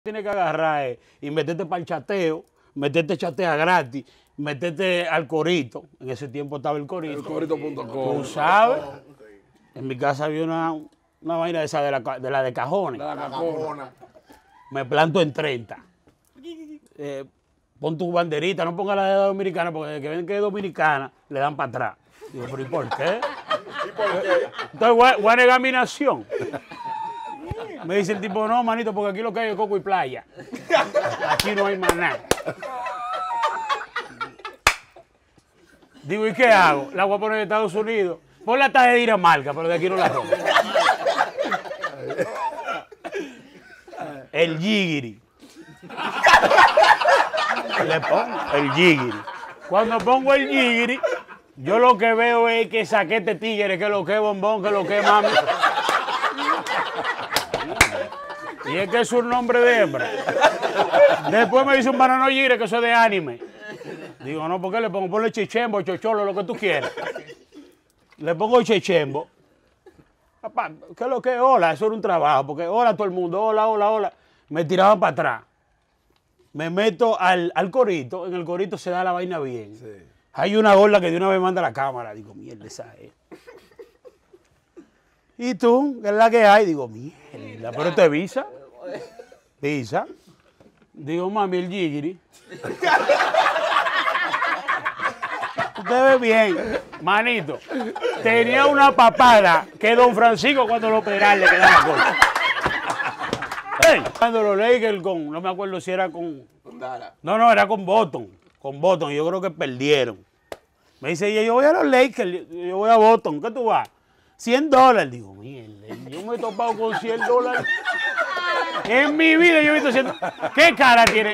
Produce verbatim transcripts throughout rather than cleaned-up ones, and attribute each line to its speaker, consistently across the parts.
Speaker 1: Tienes que agarrar eh, y meterte para el chateo, meterte chatea gratis, meterte al corito. En ese tiempo estaba el corito.
Speaker 2: El corito punto com.
Speaker 1: Tú sabes. En mi casa había una, una vaina de esa de la de, la de cajones.
Speaker 2: La cajona.
Speaker 1: Me planto en treinta. Eh, pon tu banderita, no ponga la de dominicana, porque el que ven que es dominicana, le dan para atrás. Digo, pero ¿y por qué?
Speaker 2: ¿Y por qué?
Speaker 1: Entonces voy a, voy a negar mi nación. Me dice el tipo, no, manito, porque aquí lo que hay es coco y playa. Aquí no hay más nada. Digo, ¿y qué hago? La voy a poner en Estados Unidos. Pon la taja de Dinamarca, pero de aquí no la rompo. El jigiri. Le pongo el jigiri. Cuando pongo el jigiri, yo lo que veo es que saqué este tigre, que lo que es bombón, que lo que es mami. Y es que es un nombre de hembra. Después me dice un banano gire que eso es de anime. Digo, no, ¿por qué le pongo? Ponle chichembo, chocholo, lo que tú quieras. Le pongo chichembo. Papá, ¿qué es lo que es? Hola, eso era un trabajo, porque hola todo el mundo, hola, hola, hola. Me tiraban para atrás. Me meto al, al corito, en el corito se da la vaina bien. Sí. Hay una gorda que de una vez manda la cámara. Digo, mierda, esa es. ¿Y tú? ¿Qué es la que hay? Digo, mierda, pero esto es visa. Visa. Digo, mami, el jigiri. Usted ve bien, manito. Tenía una papada que don Francisco cuando lo operaron le quedaba corta. Hey, cuando los Lakers con, no me acuerdo si era con...
Speaker 2: Con Dara.
Speaker 1: No, no, era con Boston. Con Boston, yo creo que perdieron. Me dice, yo voy a los Lakers, yo voy a Boston, ¿qué tú vas? cien dólares. Digo, mierda, yo me he topado con cien dólares. En mi vida yo he visto cien dólares. ¿Qué cara tiene?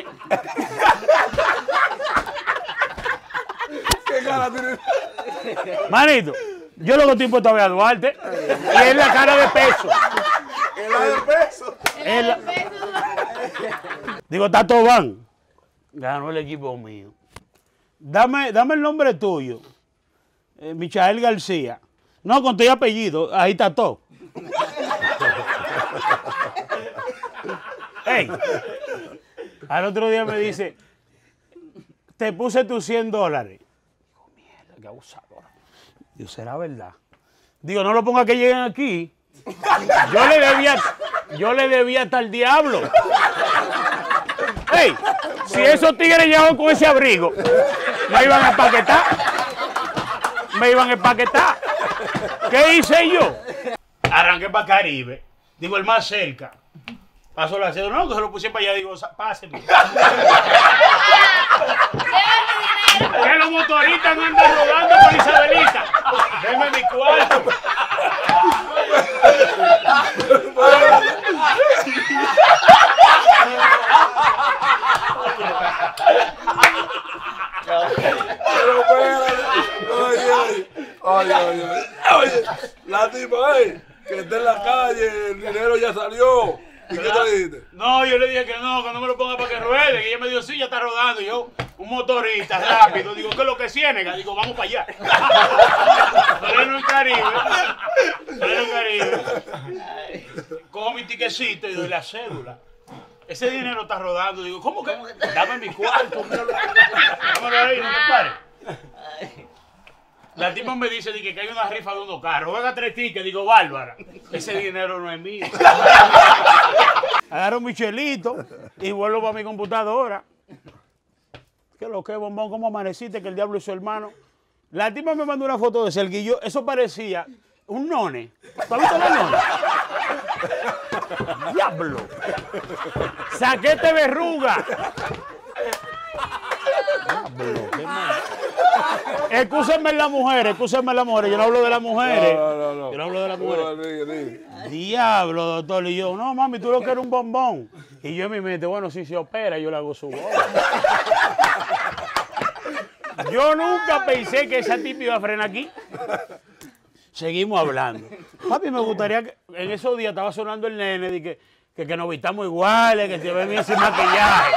Speaker 2: ¿Qué cara tiene?
Speaker 1: Manito, yo lo que estoy impuesto a ver a Duarte. Y es la cara de peso.
Speaker 2: ¿El de peso?
Speaker 1: Es la... Digo, Tato Van. Ganó el equipo mío. Dame, dame el nombre tuyo. Eh, Michael García. No, con tu apellido, ahí está todo. Hey, al otro día me dice, te puse tus cien dólares. Digo, mierda, qué abusadora. Digo, ¿será verdad? Digo, no lo ponga que lleguen aquí. Yo le debía, yo le debía hasta el diablo. Hey, si esos tigres llegaban con ese abrigo, me iban a empaquetar. Me iban a empaquetar. ¿Qué hice yo? Arranqué para Caribe. Digo, el más cerca. Pasó la cédula. No, que se lo puse para allá. Digo, páseme. Que los motoristas no andan rodando por Isabelita. Denme mi cuarto.
Speaker 2: Pero espérate. Oye, oye. Oye, oye. Oye, la tipa, eh, que está en la calle, el dinero ya salió. ¿Y qué te dijiste?
Speaker 1: No, yo le dije que no, que no me lo ponga para que ruede. Que ella me dijo, sí, ya está rodando. Y yo, un motorista rápido. Digo, ¿qué es lo que ciénega? Digo, vamos para allá. Pleno en Caribe. Pleno en Caribe. Cojo mi tiquecito y doy la cédula. Ese dinero está rodando. Digo, ¿cómo que? Dame mi cuarto. Dámelo ahí, no te pares. La tipa me dice que, que hay una rifa de unos carros. Juega tres tickets. Digo, Bárbara, ese dinero no es mío. Agarro mi chelito y vuelvo para mi computadora. ¿Qué lo que es, bombón? ¿Cómo amaneciste? Que el diablo es su hermano. La tipa me mandó una foto de Serguillo. Eso parecía un none. ¿Tú has visto la none? ¡Diablo! ¡Saquete verruga! Diablo, qué mal. Excúsenme las mujeres, excúsenme las mujeres. Yo no hablo de las mujeres.
Speaker 2: No, no, no.
Speaker 1: Yo no hablo de las mujeres.
Speaker 2: No, di, di.
Speaker 1: Diablo, doctor. Y yo, no, mami, tú lo que eres un bombón. Y yo en mi mente, bueno, si se opera, yo le hago su bola. Yo nunca pensé que esa tipa iba a frenar aquí. Seguimos hablando. Papi, me gustaría que en esos días estaba sonando el nene de que, que, que nos vistamos iguales, que se ve bien sin maquillaje.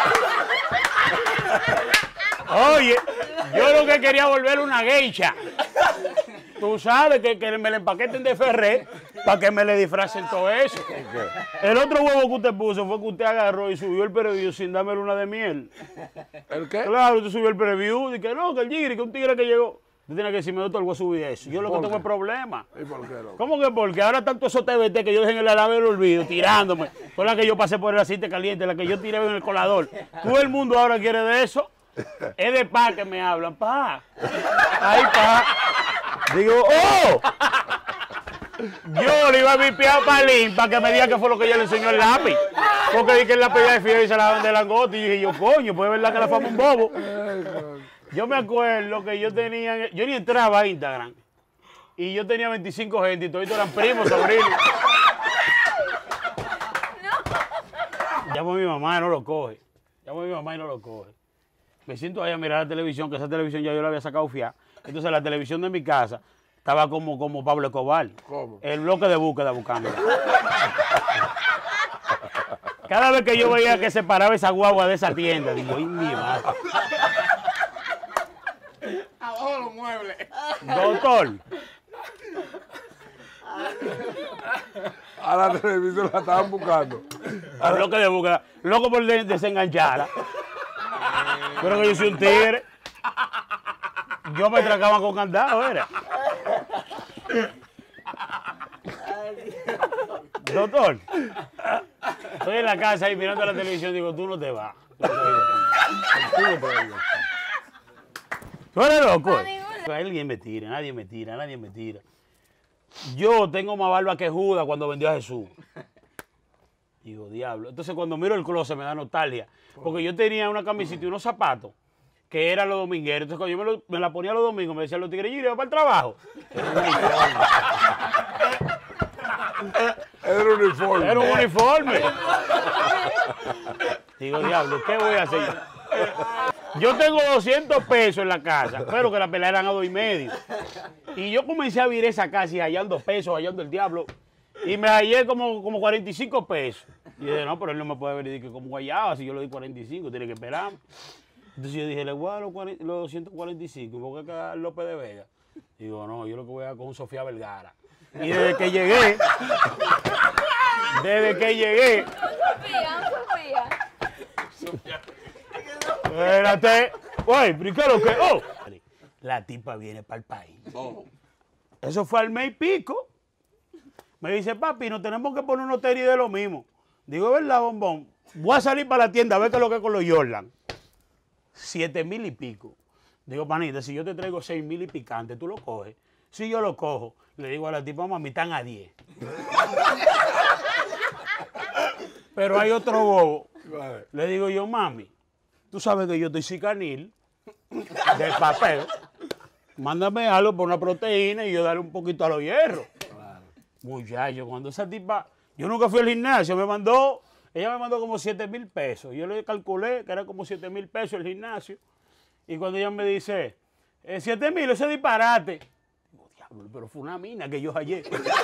Speaker 1: Oye, yo lo que quería volver una geisha. Tú sabes que, que me la empaqueten de Ferrer para que me le disfracen todo eso. El otro huevo que usted puso fue que usted agarró y subió el preview sin darme luna de miel.
Speaker 2: ¿El qué?
Speaker 1: Claro, usted subió el preview y que no, que el Giri, que un tigre que llegó. Usted tiene que decirme, doctor, voy a subir eso. Yo lo que tengo es problema.
Speaker 2: ¿Y por qué no?
Speaker 1: ¿Cómo que porque ahora tanto esos T V T que yo dejé en el alave del olvido, tirándome? Fue la que yo pasé por el aceite caliente, la que yo tiré en el colador. Todo el mundo ahora quiere de eso. Es de pa que me hablan, pa. Ahí, pa. Digo, ¡oh! Yo le iba a vipiar a Palín para que me diga qué fue lo que ella le enseñó el lápiz. Porque dije que el lápiz de fiel y se la daban de langote. Y dije yo, coño, pues es verdad que la fama un bobo. Yo me acuerdo que yo tenía, yo ni entraba a Instagram. Y yo tenía veinticinco gente y todos eran primos, sobrinos. No. Llamo a mi mamá y no lo coge. Llamo a mi mamá y no lo coge. Me siento ahí a mirar la televisión, que esa televisión ya yo la había sacado fiar. Entonces la televisión de mi casa estaba como, como Pablo Escobar.
Speaker 2: ¿Cómo?
Speaker 1: El bloque de búsqueda buscando. Cada vez que yo veía que se paraba esa guagua de esa tienda, digo, ¡ay, mi madre!
Speaker 3: Abajo los muebles.
Speaker 1: Doctor.
Speaker 2: A la televisión la estaban buscando.
Speaker 1: El bloque de búsqueda. Loco por de- desengancharla. Pero que yo soy un tigre. Yo me tracaba con candado, era. Doctor, estoy en la casa ahí mirando la televisión y digo, tú no te vas. Tú no te vas. Tú no te vas. Tú eres loco. Alguien me tira, nadie me tira, nadie me tira. Yo tengo más barba que Judas cuando vendió a Jesús. Digo, diablo. Entonces cuando miro el closet me da nostalgia. Porque yo tenía una camiseta y unos zapatos que eran los domingueros. Entonces cuando yo me, lo, me la ponía los domingos me decían los tigres, ¿y va para el trabajo?
Speaker 2: Era un uniforme.
Speaker 1: Era un uniforme. Digo, diablo, ¿qué voy a hacer? Yo tengo doscientos pesos en la casa, pero que la pelea eran a dos y medio. Y yo comencé a vir esa casa y hallando pesos, hallando el diablo. Y me hallé como, como cuarenta y cinco pesos. Y dije, no, pero él no me puede venir que como hallaba, si yo le di cuarenta y cinco, tiene que esperar. Entonces yo dije, le voy a dar los, cuarenta, los doscientos cuarenta y cinco, porque acá López de Vega. Digo, no, yo lo que voy a dar con Sofía Vergara. Y desde que llegué, desde que llegué,
Speaker 4: Sofía, Sofía.
Speaker 1: espérate, oye, ¿pero qué es lo que? Oh, la tipa viene para el país.
Speaker 2: Oh.
Speaker 1: Eso fue al mes y pico. Me dice, papi, nos tenemos que poner unos tenis de lo mismo. Digo, ¿verdad, bombón? Voy a salir para la tienda a ver qué es lo que es con los Jordan. Siete mil y pico. Digo, panita, si yo te traigo seis mil y picante, ¿tú lo coges? Si yo lo cojo, le digo a la tipa, mami, están a diez. Pero hay otro bobo.
Speaker 2: Vale.
Speaker 1: Le digo yo, mami, tú sabes que yo estoy cicanil del papel. Mándame algo por una proteína y yo darle un poquito a los hierros.
Speaker 2: Claro.
Speaker 1: Muchacho, cuando esa tipa, yo nunca fui al gimnasio, me mandó, ella me mandó como siete mil pesos. Yo le calculé que era como siete mil pesos el gimnasio. Y cuando ella me dice, eh, siete mil, ese disparate. Digo, diablo, pero fue una mina que yo hallé.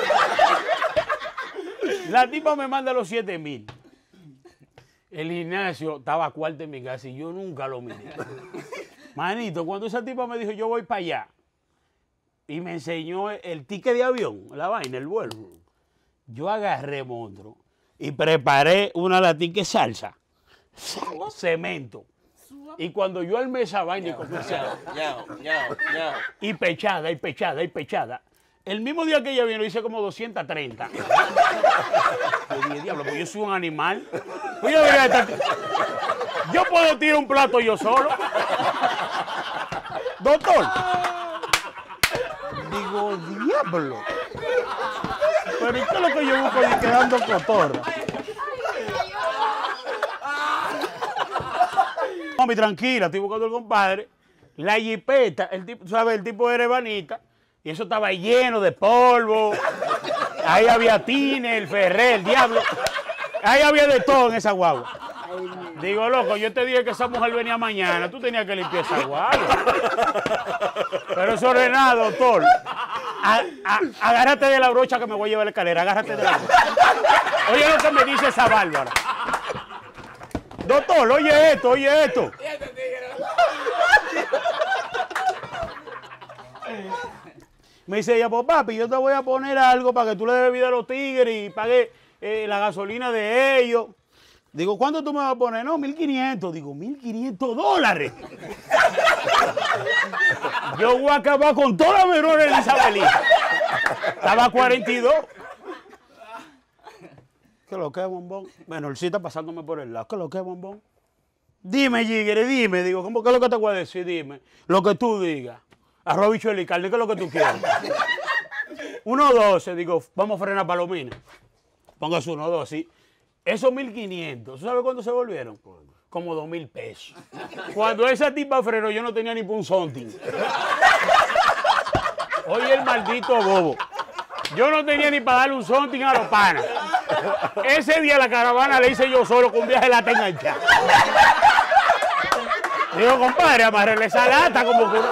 Speaker 1: La tipa me manda los siete mil. El gimnasio estaba a cuarto en mi casa y yo nunca lo miré. Manito, cuando esa tipa me dijo, yo voy para allá, y me enseñó el ticket de avión, la vaina, el vuelo, yo agarré, monstruo, y preparé una latica de salsa, cemento. Y cuando yo armé esa vaina y comencé a-
Speaker 3: Ñao, ñao, ñao.
Speaker 1: y pechada, y pechada, y pechada. El mismo día que ella vino hice como doscientos treinta. Yo dije, diablo, pues yo soy un animal. Pues yo, dije, esta- yo puedo tirar un plato yo solo. Doctor. Digo, diablo. Pero ¿y qué es lo que yo busco y quedando cotorra? Mami, tranquila, estoy buscando al compadre. La jipeta, el tipo, ¿sabes? El tipo era ebanita. Y eso estaba lleno de polvo. Ahí había tine, el ferré, el diablo. Ahí había de todo en esa guagua. Digo, loco, yo te dije que esa mujer venía mañana. Tú tenías que limpiar esa guagua. Pero eso no es nada, doctor. A- a- agárrate de la brocha que me voy a llevar la escalera. Agárrate de la brocha. Oye lo que me dice esa bárbara. Doctor, oye esto, oye esto. Me dice ella, pues papi, yo te voy a poner algo para que tú le des vida a los tigres y pagues eh, la gasolina de ellos. Digo, ¿cuánto tú me vas a poner? No, mil quinientos. Digo, mil quinientos dólares. Yo voy a acabar con todas las menores de Isabelita. Estaba a cuarenta y dos. ¿Qué lo que es, bombón? Bueno, él sí está pasándome por el lado. ¿Qué lo que es, bombón? Dime, Jigre, dime. Digo, ¿cómo, ¿qué es lo que te voy a decir? Dime. Lo que tú digas. Arroz, bichuelo y carne, ¿qué es lo que tú quieres? uno doce, digo, vamos a frenar palomina. Póngase uno doce. Esos mil quinientos, ¿tú sabes cuándo se volvieron? Como dos mil pesos. Cuando esa tipa frenó, yo no tenía ni punzonting. Oye, el maldito bobo. Yo no tenía ni para darle un sonting a los panas. Ese día la caravana le hice yo solo con un viaje la tenga enganchada. Digo, compadre, amarrele esa lata como que...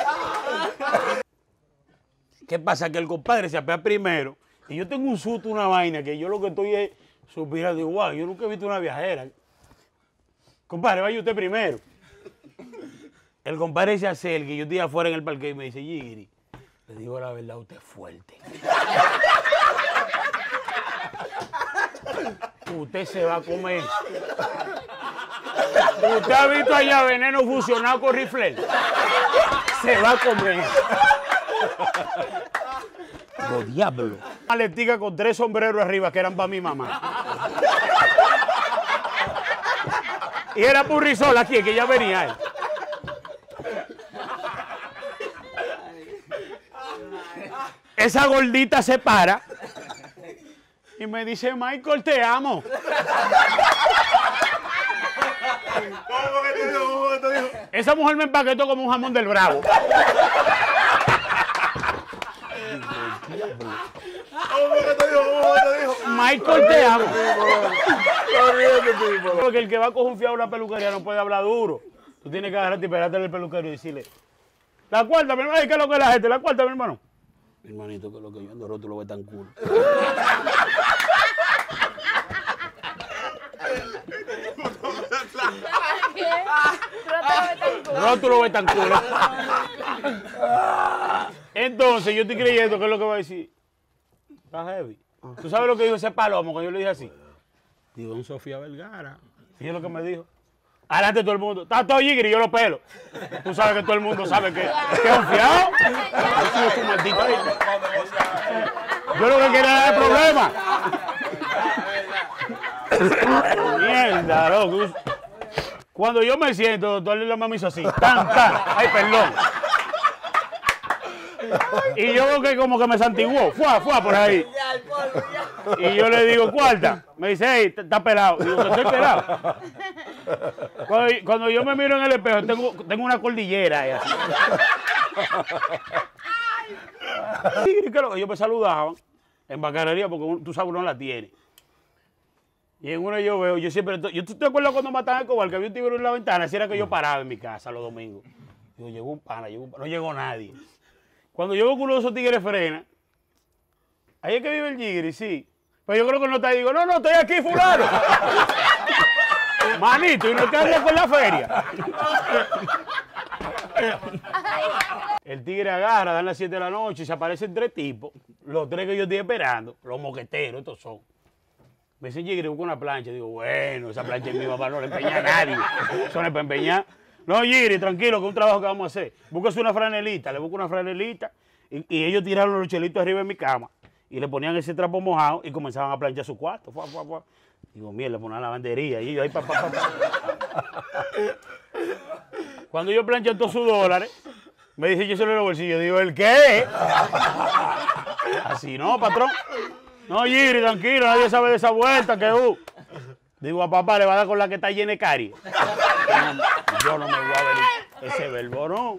Speaker 1: ¿Qué pasa? Que el compadre se apea primero y yo tengo un susto, una vaina, que yo lo que estoy es suspirando. Digo, wow, yo nunca he visto una viajera. Compadre, vaya usted primero. El compadre se acerca y yo estoy afuera en el parque y me dice, Jigri, le digo la verdad, usted es fuerte. Usted se va a comer. ¿Usted ha visto allá veneno fusionado con rifle? Se va a comer. Los diablos. Una maletica con tres sombreros arriba que eran para mi mamá. Y era Purrisol aquí, que ya venía él. Esa gordita se para y me dice, Michael, te amo.
Speaker 2: ¿Cómo que te dijo? ¿Cómo te dijo?
Speaker 1: Esa mujer me empaquetó como un jamón del Bravo.
Speaker 2: ¿Cómo que te dijo? ¿Cómo te dijo?
Speaker 1: Michael, te amo.
Speaker 2: Está riendo, tipo.
Speaker 1: Porque el que va confiado a una peluquería no puede hablar duro. Tú tienes que agarrarte y pegarte al peluquero y decirle, la cuarta, mi hermano, ¿qué es lo que es la gente? La cuarta, mi hermano. Mi hermanito, que es lo que yo ando roto lo ve tan cool.
Speaker 4: ¿Qué? Rótulo
Speaker 1: Rótulo Betancourt. Entonces, yo estoy creyendo que es lo que va a decir. Está heavy. ¿Tú sabes lo que dijo ese palomo cuando yo le dije así? Digo, don Sofía Vergara. Y es lo que me dijo. Adelante todo el mundo. Está todo Jigri, yo lo pelo. Tú sabes que todo el mundo sabe que, que es un fiado. Eso es un maldito ahí. Yo lo que quería era el problema. Mierda, loco. Cuando yo me siento, doctor, la mamá me hizo así. Tan, tan. Ay, perdón. Y yo veo que como que me santiguó. Fua, fua, por ahí. Y yo le digo, cuarta. Me dice, hey, está pelado. Digo, que estoy pelado. Cuando, cuando yo me miro en el espejo, tengo, tengo una cordillera. Y así. Y claro, ellos me saludaban en bacanería porque tú sabes, uno la tiene. Y en una yo veo, yo siempre, yo ¿tú te acuerdas cuando mataban al Cobal, que había un tigre en la ventana? Así era que yo paraba en mi casa los domingos. Digo, llegó un pana, llegó un pana, no llegó nadie. Cuando yo veo que uno de esos tigres frena, ahí es que vive el Jigri, sí. Pero yo creo que no está ahí, digo, no, no, estoy aquí, fulano. Manito, y no te andas con la feria. El tigre agarra, dan las siete de la noche y se aparecen tres tipos. Los tres que yo estoy esperando, los moqueteros, estos son. Me dice, Jigri, busca una plancha. Digo, bueno, esa plancha es mi papá, no le empeña a nadie. Eso no es para empeñar. No, Jigri, tranquilo, que es un trabajo que vamos a hacer. Búsquese una franelita, le busco una franelita. Y, y ellos tiraron los chelitos arriba de mi cama. Y le ponían ese trapo mojado y comenzaban a planchar su cuarto. Fua, fua, fua. Digo, mierda, le ponían la lavandería. Y yo ahí, pa, pa, pa, pa. Cuando yo planché todos sus dólares, me dice, yo se lo en los bolsillos. Digo, ¿el qué? Así, no, patrón. No, Jigri, tranquilo, nadie sabe de esa vuelta que uh. Digo, a papá le va a dar con la que está llena de caries. Yo no me voy a ver ese verbo, no.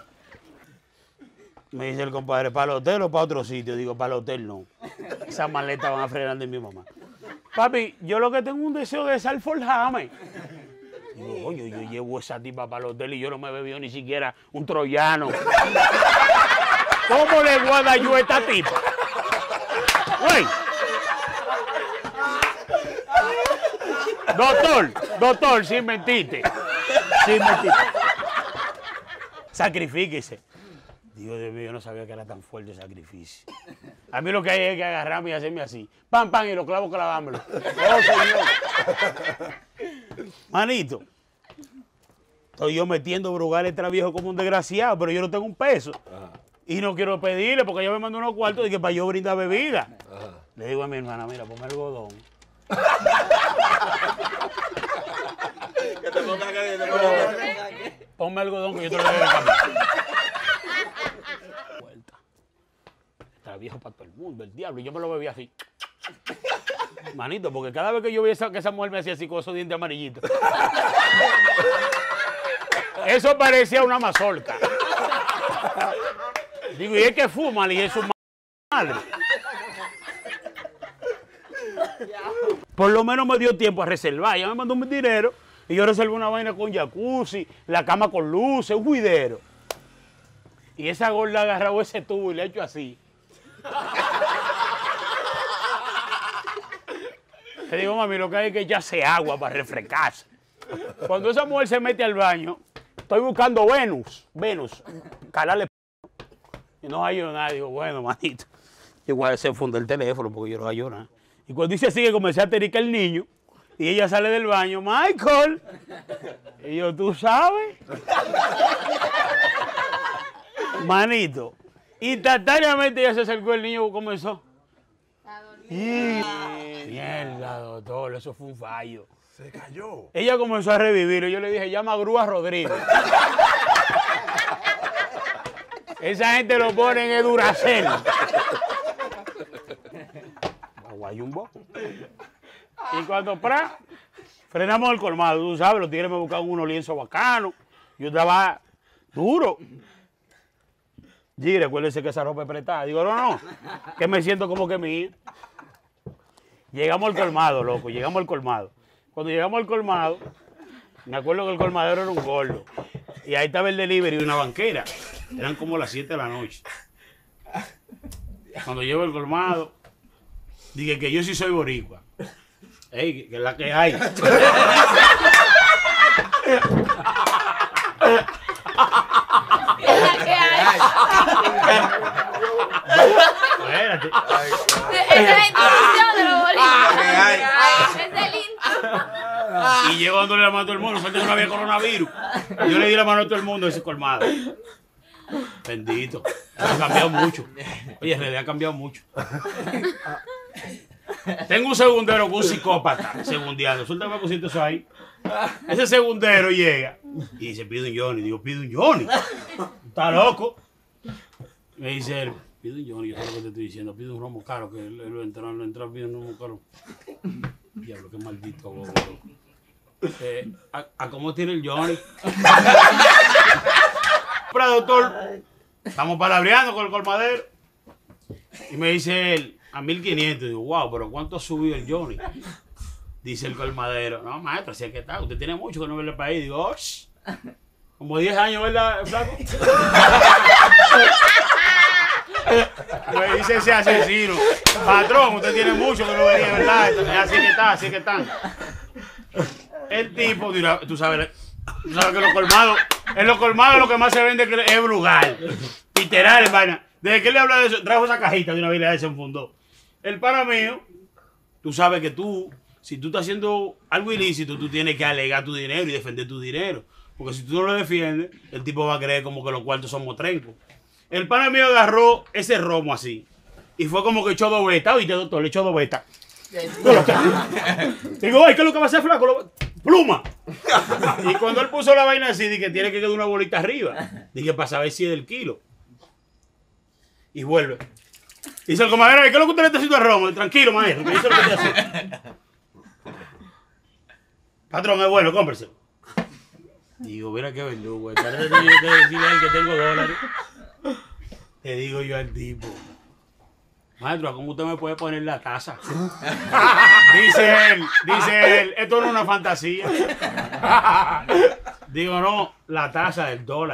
Speaker 1: Me dice el compadre, ¿para el hotel o para otro sitio? Digo, para el hotel no. Esas maletas van a frenar de mi mamá. Papi, yo lo que tengo es un deseo de salforjame. Digo, oye, yo llevo esa tipa para el hotel y yo no me he bebido ni siquiera un troyano. ¿Cómo le voy a dar yo a esta tipa? Güey. Doctor, doctor, sin mentirte. Sin mentirte. Sacrifíquese. Dios, Dios mío, yo no sabía que era tan fuerte el sacrificio. A mí lo que hay es que agarrarme y hacerme así. Pam, pam, y los clavos clavármelo. Oh, señor. Manito, estoy yo metiendo brugal extra viejo como un desgraciado, pero yo no tengo un peso.
Speaker 2: Ajá.
Speaker 1: Y no quiero pedirle porque ella me mandó unos cuartos y que para yo brindar bebida.
Speaker 2: Ajá.
Speaker 1: Le digo a mi hermana, mira, ponme algodón.
Speaker 3: Que te pongas acá, que te pongas acá.
Speaker 1: Ponme algodón que yo te lo voy a cambiar. Vuelta. Está viejo para todo el mundo, el diablo. Y yo me lo bebía así. Manito, porque cada vez que yo veía esa, que esa mujer me hacía así con esos dientes amarillitos. Eso parecía una mazorca. Digo, y es que fuma, y es su madre. Por lo menos me dio tiempo a reservar. Ella me mandó un dinero y yo reservé una vaina con jacuzzi, la cama con luces, un juidero. Y esa gorda agarró ese tubo y le ha hecho así. Le digo, mami, lo que hay es que echarse agua para refrescarse. Cuando esa mujer se mete al baño, estoy buscando Venus, Venus, calarle. Y no hay nada. Digo, bueno, manito, igual se fundó el teléfono porque yo no hallo nada. Y cuando dice así que comencé a tericar el niño, y ella sale del baño, Michael. Y yo, ¿tú sabes? Manito. Instantáneamente ella se acercó, el niño comenzó. Y... Mierda, doctor, eso fue un fallo.
Speaker 2: Se cayó.
Speaker 1: Ella comenzó a revivir y yo le dije, llama a Grúa Rodríguez. Esa gente lo pone en Duracell. Aguayumbo. Y cuando pra, frenamos el colmado, tú sabes, los tigres me buscaban unos lienzos bacanos. Yo estaba duro. Y recuérdese que esa ropa es prestada. Digo, no, no, que me siento como que mi hija. Llegamos al colmado, loco, llegamos al colmado. Cuando llegamos al colmado, me acuerdo que el colmadero era un gordo. Y ahí estaba el delivery de una banquera. Eran como las siete de la noche. Cuando llego al colmado, dije que yo sí soy boricua. Ey, que es la que hay. Espérate.
Speaker 4: Esa es la introducción de los bolivianos. Es el intro.
Speaker 1: Y llego dándole la mano a todo el mundo, falta que no había coronavirus. Yo le di la mano a todo el mundo ese colmado. Bendito. Ha cambiado mucho. Oye, en realidad ha cambiado mucho. Tengo un segundero con un psicópata segundeando. Suéltame un cosito eso ahí. Ese segundero llega y dice, pide un Johnny. Digo, pide un Johnny. ¿Está loco? Me dice él, pide un Johnny. Yo sé lo que te estoy diciendo. Pide un romo caro, que él lo entró, lo entró, pide un romo caro. Diablo, qué maldito bobo, loco. Eh, ¿a, ¿A cómo tiene el Johnny? Pero, doctor, estamos palabreando con el colmadero. Y me dice él, a mil quinientos. Digo, wow, pero ¿cuánto ha subido el Johnny? Dice el colmadero, no, maestro, así es que está. Usted tiene mucho que no verle para ahí. Digo, oh, como diez años, ¿verdad, flaco? Me dice ese asesino, patrón, usted tiene mucho que no venía, ¿verdad? Así que está, así que están. El tipo, tú sabes, tú sabes que los colmados, en los colmados lo que más se vende es brugal. Literal, vaina. Desde que le habla de eso, trajo esa cajita de una vez y se enfundó. El pana mío, tú sabes que tú, si tú estás haciendo algo ilícito, tú tienes que alegar tu dinero y defender tu dinero. Porque si tú no lo defiendes, el tipo va a creer como que los cuartos son motrencos. El pana mío agarró ese romo así. Y fue como que echó dos betas. Oíste, doctor, le echó dos betas. Digo, ay, ¿qué es lo que va a hacer, flaco? ¡Pluma! Y cuando él puso la vaina así, dije, tiene que quedar una bolita arriba. Dije, para saber si es del kilo. Y vuelve. Dice el comadre, ¿qué es lo que usted le está haciendo al romo? Tranquilo, maestro, que hizo lo que te hace. Patrón, es bueno, cómpreselo. Digo, mira qué verdugo. Esta vez tengo que decirle a él que tengo dólares. Le digo yo al tipo, maestro, ¿cómo usted me puede poner la tasa? Dice él, dice él, esto no es una fantasía. Digo, no, la tasa del dólar.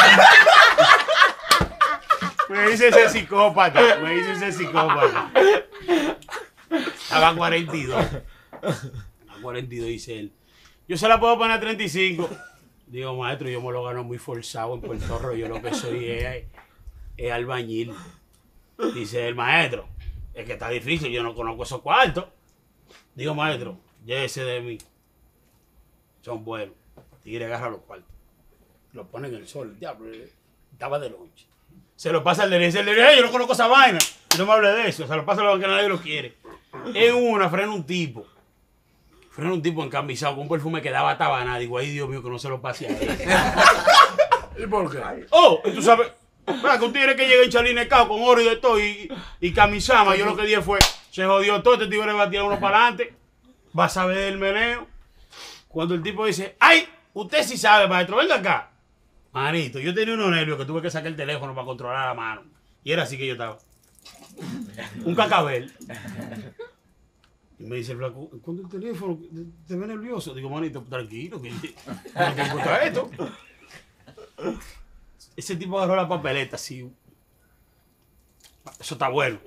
Speaker 1: Me dice ese psicópata, me dice ese psicópata. Estaba a cuarenta y dos. A cuarenta y dos, dice él. Yo se la puedo poner a treinta y cinco. Digo, maestro, yo me lo gano muy forzado en Puerto Rico. Yo lo que soy es es albañil. Dice el maestro, es que está difícil, yo no conozco esos cuartos. Digo, maestro, llévese de mí. Son buenos. Tigre agarra los cuartos. Los pone en el sol. El diablo, estaba de noche. Se lo pasa al de dice, el de yo no conozco esa vaina. No me hable de eso. Se lo pasa a lo que nadie lo quiere. En una frena un tipo. Frena un tipo encamisado con un perfume que daba tabana. Digo, ay Dios mío, que no se lo pase a él.
Speaker 2: ¿Y por qué?
Speaker 1: Oh, y tú sabes, ¿verdad? Que un tigre que llega en chalinecao con oro y de todo y, y camisama. Yo lo que dije fue, se jodió todo, este tigre va a tirar uno para adelante. Vas a ver el meneo. Cuando el tipo dice, ay, usted sí sabe, maestro, venga acá. Manito, yo tenía unos nervios que tuve que sacar el teléfono para controlar la mano. Y era así que yo estaba. Un cacabel. Y me dice el flaco, ¿cuándo el teléfono? ¿Te ves nervioso? Digo, manito, tranquilo, que no te importa esto. Ese tipo agarró la papeleta así. Eso está bueno.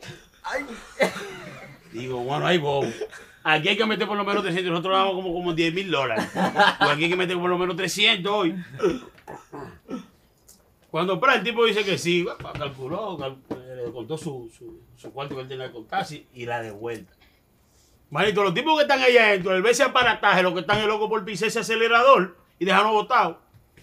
Speaker 1: Digo, bueno, ahí bobo. Aquí hay que meter por lo menos trescientos. Nosotros damos como, como diez mil dólares. Pues aquí hay que meter por lo menos trescientos hoy. Cuando para el tipo dice que sí, calculó, calculó le contó su, su, su cuarto que él tenía que contar y la de vuelta. Manito, los tipos que están allá adentro, el ese aparataje, los que están locos por pisar ese acelerador y dejarnos botados.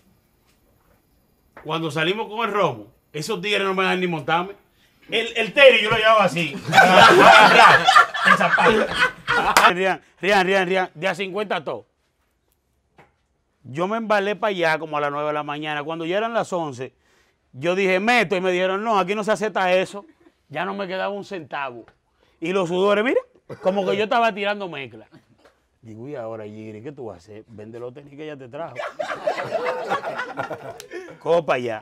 Speaker 1: Cuando salimos con el romo, esos tigres no me dan ni montarme. El, el Terry yo lo llevaba así. El zapato. Rian, Rian, Rian, Rian, de a cincuenta todo. Yo me embalé para allá como a las nueve de la mañana. Cuando ya eran las once, yo dije, meto, y me dijeron, no, aquí no se acepta eso. Ya no me quedaba un centavo. Y los sudores, mira, como que yo estaba tirando mezcla. Digo, y ahora, Giri, ¿qué tú vas a hacer? Vende los tenis que ella te trajo. Copa allá.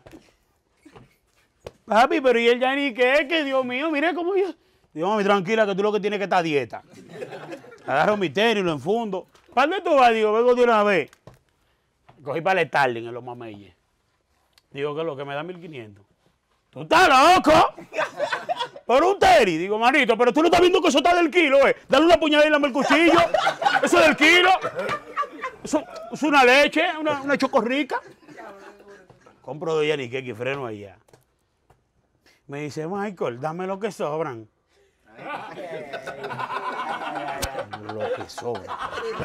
Speaker 1: Papi, pero ¿y el Yanni qué? Que Dios mío, mire cómo yo... Digo, mami, tranquila, que tú lo que tienes que estar a dieta. Agarro mi tenis, lo enfundo. ¿Para dónde tú vas? Digo, vengo de una vez. Cogí para el Starling en los mameyes. Digo, que lo que me da mil quinientos. ¿Tú estás loco? Por un tenis. Digo, manito, pero tú no estás viendo que eso está del kilo, ¿eh? Dale una puñalada y dame el cuchillo. Eso es del kilo. Eso es una leche, una, una chocorrica. Compro de Yanni que freno allá. Me dice, Michael, dame lo que sobran. Lo que sobra.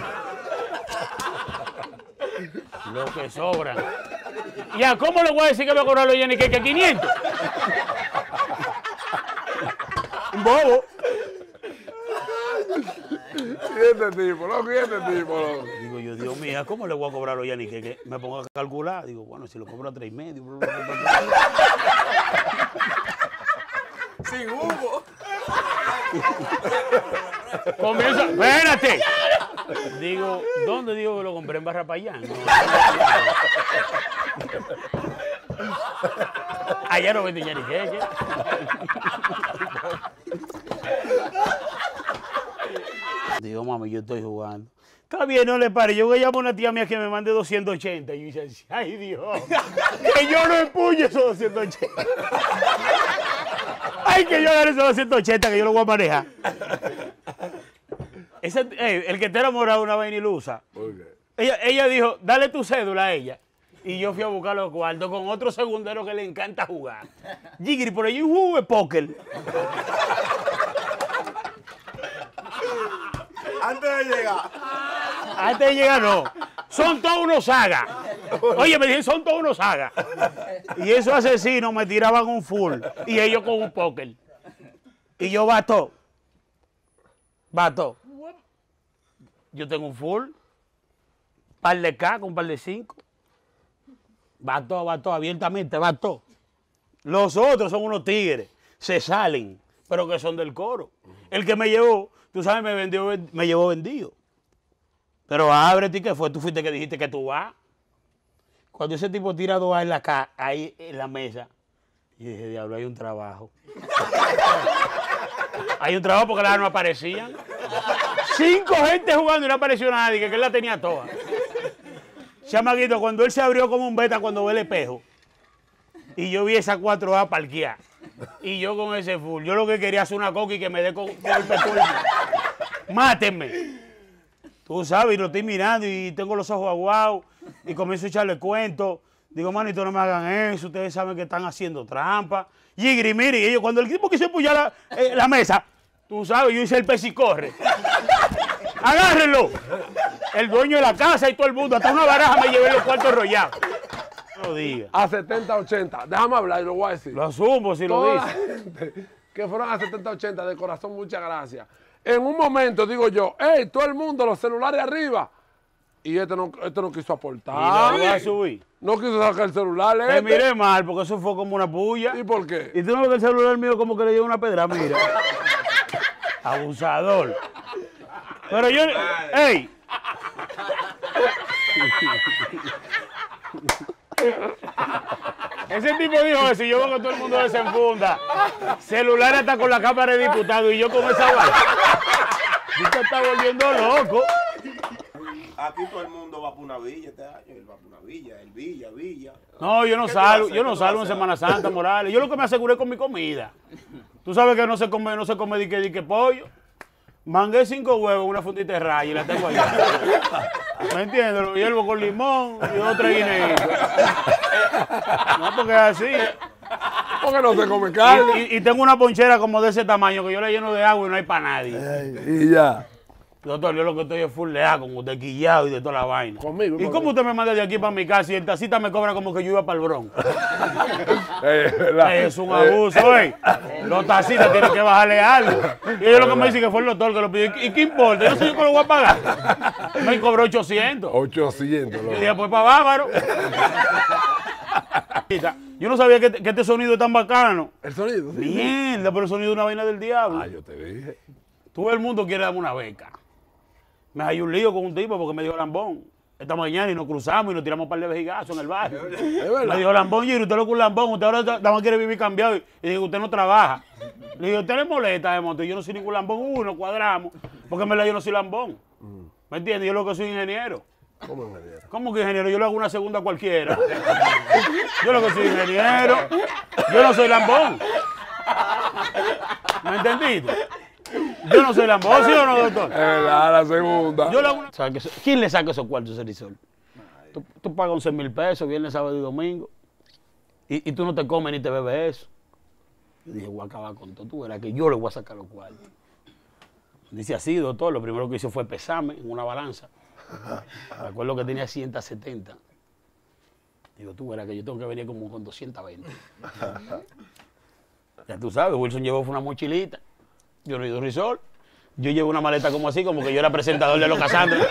Speaker 1: Lo que sobran. Ya, ¿cómo le voy a decir que voy a cobrar los Yanni que quinientos? Un bobo.
Speaker 2: ¿Y este tipo? ¿No? ¿Y este tipo? No?
Speaker 1: Digo yo, Dios mío, ¿cómo le voy a cobrar los Yanni que me pongo a calcular? Digo, bueno, si lo cobro a tres y medio.
Speaker 3: Sin humo.
Speaker 1: Comienza, espérate. Digo, ¿dónde digo que lo compré? En Barrapayán. No. Allá no vende Yanni que. Digo, mami, yo estoy jugando. Está bien, no le pare. Yo voy a llamar a una tía mía que me mande doscientos ochenta. Y yo dice, ay Dios, que yo no empuñe esos doscientos ochenta. Ay, que yo agarre esos doscientos ochenta, que yo lo voy a manejar. Ese, hey, el que está enamorado de una vaina ilusa.
Speaker 2: Okay.
Speaker 1: Ella, ella dijo, dale tu cédula a ella. Y yo fui a buscar los cuartos con otro segundero que le encanta jugar. Jigri, por allí un juego de póker.
Speaker 3: Antes de llegar.
Speaker 1: Antes de llegar, no. Son todos unos sagas. Oye, me dicen, son todos unos sagas. Y esos asesinos me tiraban un full. Y ellos con un póker. Y yo bato. Bato. Yo tengo un full. Par de K con un par de cinco. Bato, bato, abiertamente, bato. Los otros son unos tigres. Se salen, pero que son del coro. El que me llevó, tú sabes, me vendió, me llevó vendido. Pero ábrete, ¿qué fue? Tú fuiste que dijiste que tú vas. Cuando ese tipo tira dos A en la, ca ahí en la mesa, y dije, diablo, hay un trabajo. Hay un trabajo porque las no aparecían. Cinco gente jugando y no apareció nadie, que él la tenía toda. Chamaguito, cuando él se abrió como un beta cuando ve el espejo, y yo vi esa cuatro A parquear, y yo con ese full, yo lo que quería hacer una coca y que me dé golpe fuerte. Mátenme. Tú sabes, y lo estoy mirando y tengo los ojos aguados y comienzo a echarle cuentos. Digo, manito, no me hagan eso, ustedes saben que están haciendo trampa. Yigri, mire, y ellos, cuando el tipo quiso empujar la, eh, la mesa, tú sabes, yo hice el pesicorre. Agárrenlo. El dueño de la casa y todo el mundo, hasta una baraja me llevé los cuartos enrollados. No lo diga.
Speaker 2: A setenta, ochenta. Déjame hablar y lo voy a decir.
Speaker 1: Lo asumo si
Speaker 2: Toda
Speaker 1: lo
Speaker 2: la
Speaker 1: dice.
Speaker 2: gente que fueron a setenta, ochenta, de corazón, muchas gracias. En un momento digo yo, hey, todo el mundo, los celulares arriba. Y este no, este no quiso aportar.
Speaker 1: Y no lo voy a subir.
Speaker 2: No quiso sacar el celular.
Speaker 1: Te
Speaker 2: Este.
Speaker 1: miré mal porque eso fue como una puya.
Speaker 2: ¿Y por qué?
Speaker 1: Y tú no ves que el celular mío como que le dio una pedra, mira. Abusador. Pero yo, ey. Ese tipo dijo eso y yo veo que todo el mundo desenfunda. Celular hasta con la cámara de diputado y yo con esa vaina. Tú te estás volviendo loco.
Speaker 3: Aquí todo el mundo va para una villa este año. Él va para una villa, el villa, villa.
Speaker 1: No, yo no
Speaker 3: ¿Qué tú vas a
Speaker 1: salgo,
Speaker 3: hacer?
Speaker 1: yo
Speaker 3: ¿Qué
Speaker 1: no
Speaker 3: tú vas
Speaker 1: salgo
Speaker 3: a
Speaker 1: en
Speaker 3: hacer?
Speaker 1: Semana Santa, Morales. Yo lo que me aseguré con mi comida. Tú sabes que no se come, no se come dique, dique pollo. Mangué cinco huevos, una fundita de raya y la tengo allá. ¿Me entiendes? Lo hiervo con limón y otra guineíto. No, porque es así.
Speaker 2: Porque no se come carne.
Speaker 1: Y, y- y tengo una ponchera como de ese tamaño que yo la lleno de agua y no hay para nadie.
Speaker 2: Y ya.
Speaker 1: Doctor, yo lo que estoy es full de agua, con usted quillado y de toda la vaina.
Speaker 2: Conmigo,
Speaker 1: ¿Y
Speaker 2: conmigo.
Speaker 1: cómo usted me manda de aquí para mi casa y el tacita me cobra como que yo iba para el Bronx?
Speaker 2: Eh, ¿verdad?
Speaker 1: Es un abuso, ¿eh? Los taxistas tienen que bajarle algo. Y ellos lo que me dicen que fue el doctor que lo pidió. ¿Y qué importa? Yo sé yo que lo voy a pagar. Me cobró ochocientos.
Speaker 2: ochocientos.
Speaker 1: Y
Speaker 2: loco.
Speaker 1: dije, pues para bárbaro. Yo no sabía que, que este sonido es tan bacano.
Speaker 2: El sonido. Sí.
Speaker 1: Mierda, pero el sonido es una vaina del diablo.
Speaker 2: Ah, yo te dije.
Speaker 1: Todo el mundo quiere darme una beca. Me hay un lío con un tipo porque me dijo Lambón. Esta mañana y nos cruzamos y nos tiramos un par de vejigazos en el barrio.
Speaker 2: Es
Speaker 1: Me
Speaker 2: verdad.
Speaker 1: dijo Lambón, Giro, usted lo que un Lambón, usted ahora nada más quiere vivir cambiado. Y digo, usted no trabaja. Le digo, usted le molesta de monte. Yo no soy ningún Lambón, uno, cuadramos. Porque en verdad yo no soy Lambón. ¿Me entiendes? Yo lo que soy ingeniero.
Speaker 2: ¿Cómo ingeniero?
Speaker 1: ¿Cómo que ingeniero? Yo le hago una segunda cualquiera. Yo lo que soy ingeniero. Yo no soy Lambón. ¿Me entendiste? Yo no soy Lambón, ¿sí o no, doctor?
Speaker 2: Es verdad, la segunda.
Speaker 1: Yo le hago una... ¿Sabe que eso- ¿Quién le saca esos cuartos, Cerisol? Tú, tú pagas once mil pesos, viernes, sábado y domingo, y, y tú no te comes ni te bebes eso. Yo dije, voy a acabar con todo, tú verás que yo le voy a sacar los cuartos. Dice así, doctor, lo primero que hizo fue pesarme en una balanza. Me acuerdo que tenía ciento setenta. Digo, tú verás que yo tengo que venir como con doscientos veinte. Ya tú sabes, Wilson llevó una mochilita. Yo no he ido a Risol. Yo llevo una maleta como así, como que yo era presentador de Los Casandros.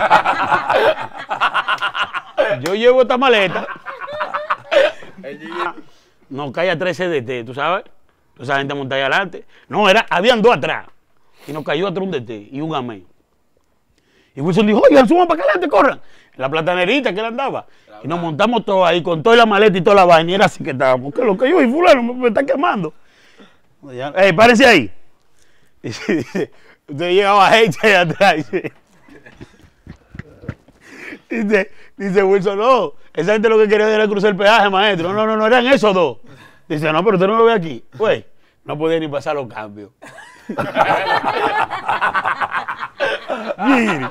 Speaker 1: Yo llevo esta maleta. No cae a tres C D T, ¿tú sabes? Esa gente monta ahí adelante. No, era, habían dos atrás. Y nos cayó atrás un D T y un amén. Y Wilson dijo, oigan, suban para acá adelante, corran. La platanerita que él andaba. Y nos montamos todos ahí con toda la maleta y toda la vaina. Y era así que estábamos. ¿Qué es lo que yo? Y fulano me, me está quemando. Ey, párense ahí. Dice, dice, usted llegaba a gente allá atrás. Dice, dice, dice Wilson, no, esa gente lo que quería era cruzar el peaje, maestro. No, no, no, eran esos dos. Dice, no, pero usted no lo ve aquí. Pues, no podía ni pasar los cambios. Mire.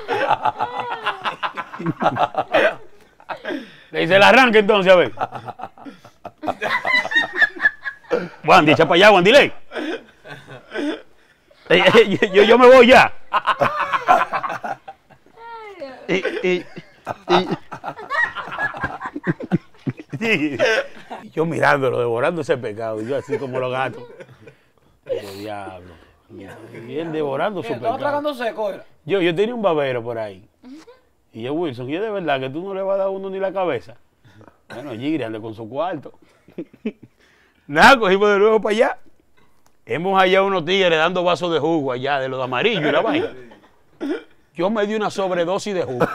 Speaker 1: Le dice, el arranque entonces, a ver. Wandy, echa para allá, Wandy Ley. Eh, eh, yo, yo me voy ya. Y, y, y, y yo mirándolo, devorando ese pecado. Y yo así como los gatos. Pero diablo. Y él devorando su
Speaker 5: Estaba
Speaker 1: pecado.
Speaker 5: tragando seco, era.
Speaker 1: Yo, yo tenía un babero por ahí. Y yo, Wilson, ¿y es de verdad que tú no le vas a dar a uno ni la cabeza? Bueno, Gigri ande con su cuarto. Nada, cogimos de nuevo para allá. Hemos hallado unos tigres dando vasos de jugo allá, de los de amarillo y la vaina. Yo me di una sobredosis de jugo.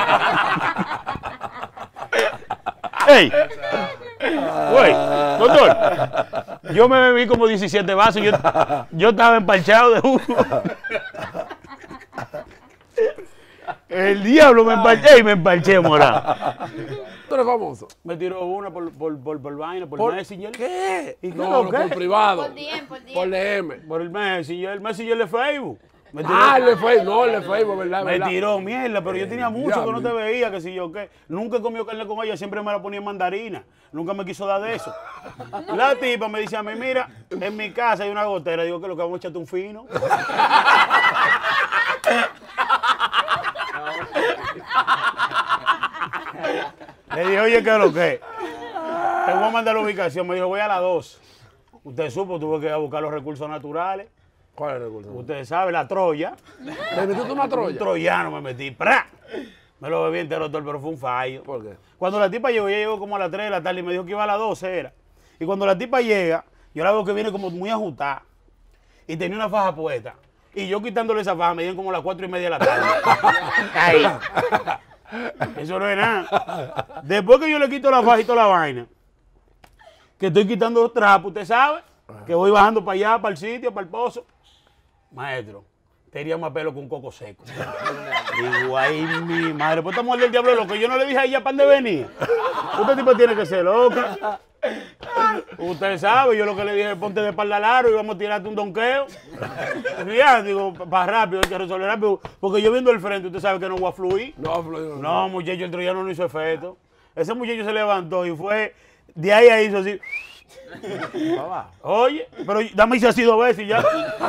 Speaker 1: ¡Ey! Güey, doctor, yo me bebí como diecisiete vasos. Yo, yo estaba empalchado de jugo. El diablo me empalché y me empalché, morado.
Speaker 2: Tú eres famoso.
Speaker 1: Me tiró una por, por, por, por vaina, por,
Speaker 2: ¿Por
Speaker 1: Messenger.
Speaker 2: qué?
Speaker 1: ¿Y qué
Speaker 2: No,
Speaker 1: lo
Speaker 2: no,
Speaker 1: qué?
Speaker 2: por privado.
Speaker 4: Por D M, por D M.
Speaker 2: Por D M.
Speaker 1: Por el Messenger, el Messenger de Facebook. Me tiró,
Speaker 2: Ah, le fue, no, le fue, ¿verdad?
Speaker 1: me
Speaker 2: ¿verdad?
Speaker 1: tiró mierda, pero yo tenía mucho que no te
Speaker 2: diablo.
Speaker 1: veía, que si yo qué. Nunca he comido carne con ella, siempre me la ponía en mandarina. Nunca me quiso dar de eso. La tipa me dice a mí, mira, en mi casa hay una gotera. Digo que lo que vamos a echarte un fino. Le dije, oye, ¿qué es lo que? Te voy a mandar la ubicación. Me dijo, voy a las dos. Usted supo, tuve que ir a buscar los recursos naturales.
Speaker 2: ¿Cuál es el recurso?
Speaker 1: Usted sabe, la Troya.
Speaker 2: ¿Te metiste una
Speaker 1: Un
Speaker 2: troya?
Speaker 1: troyano me metí. ¡Pra! Me lo bebí entero, doctor, pero fue un fallo.
Speaker 2: ¿Por qué?
Speaker 1: Cuando la tipa llegó, ella llegó como a las tres de la tarde y me dijo que iba a las doce era. Y cuando la tipa llega, yo la veo que viene como muy ajustada. Y tenía una faja puesta. Y yo quitándole esa faja, me dieron como las cuatro y media de la tarde. Ahí. Eso no es nada. Después que yo le quito la faja y toda la vaina, que estoy quitando los trapos, usted sabe, que voy bajando para allá, para el sitio, para el pozo. Maestro, tenía más pelo que un coco seco. Digo, ay, mi madre, pues esta mujer del diablo loco. Yo no le dije a ella para dónde venía. Usted tipo tiene que ser loca. Usted sabe, yo lo que le dije, ponte de espalda largo y vamos a tirarte un donqueo. Ya, digo, para rápido, hay que resolver rápido. Porque yo viendo el frente, usted sabe que no voy a fluir.
Speaker 2: No, Floyd, no.
Speaker 1: No, muchacho, el troyano no hizo efecto. Ese muchacho se levantó y fue, de ahí a hizo así. Oye, pero dame hice así dos veces y ya.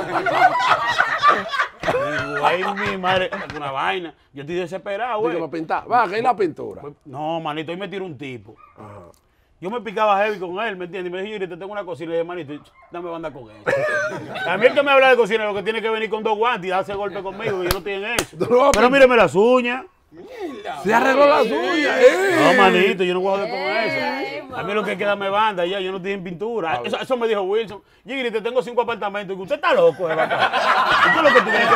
Speaker 1: Digo, ay, mi madre, una vaina. Yo estoy desesperado,
Speaker 2: Digo,
Speaker 1: güey.
Speaker 2: lo pintar. Va, que hay la pintura.
Speaker 1: No, manito, hoy me tiró un tipo.
Speaker 2: Ajá.
Speaker 1: Yo me picaba heavy con él, ¿me entiendes? Y me dijo, Yuri, te tengo una cocina. Y le dije, manito, dame banda con él. A mí el que me habla de cocina, lo que tiene que venir con dos guantes y darse golpe conmigo, que yo no estoy en eso.
Speaker 2: No,
Speaker 1: Pero míreme las uñas.
Speaker 2: Se arregló la suya, eh.
Speaker 1: No, manito, yo no voy a joder con
Speaker 4: Eh,
Speaker 1: eso. A mí lo que queda me banda ya, yo no estoy en pintura. Eso, eso me dijo Wilson. Yigri, te tengo cinco apartamentos. Y usted está loco, ¿eh, vaca? ¿Qué es lo que tú dices?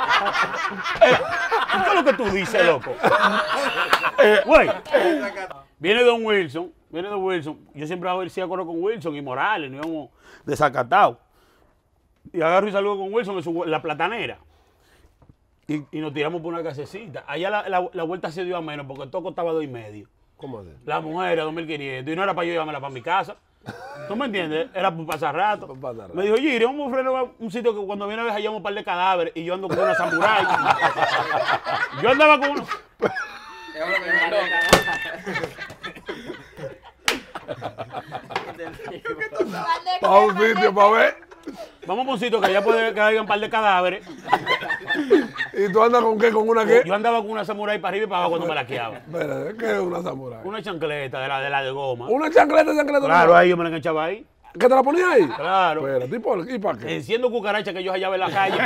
Speaker 1: ¿Qué es lo que tú dices, loco? Güey, viene Don Wilson, viene Don Wilson. Yo siempre hago de acuerdo con Wilson y Morales, nos íbamos desacatados. Y agarro y salgo con Wilson en su- la platanera. Y, y nos tiramos por una casecita. Allá la, la- la vuelta se dio a menos porque el toco estaba a dos y medio.
Speaker 2: ¿Cómo así?
Speaker 1: La mujer era dos mil quinientos y no era para yo llevármela para mi casa. ¿Tú me entiendes? Era para pasar rato.
Speaker 2: Pa' pasar rato.
Speaker 1: Me dijo, Giri, vamos a ofrecer un sitio que cuando viene a ver hallamos un par de cadáveres y yo ando con una samurái. Yo andaba con una...
Speaker 2: Pa' un sitio, pa' ver.
Speaker 1: Vamos a un sitio que allá puede que haya un par de cadáveres.
Speaker 2: ¿Y tú andas con qué? ¿Con una qué?
Speaker 1: Yo andaba con una samurái para arriba y para abajo cuando me laqueaba.
Speaker 2: Espera, ¿qué es una samurai?
Speaker 1: Una chancleta de la de, la de goma.
Speaker 2: Una chancleta, chancleta.
Speaker 1: Claro, ahí yo me la enganchaba ahí.
Speaker 2: ¿Que te la ponía ahí?
Speaker 1: Claro.
Speaker 2: Espera, ¿y por- ¿y para qué?
Speaker 1: Enciendo cucaracha que yo hallaba en la calle.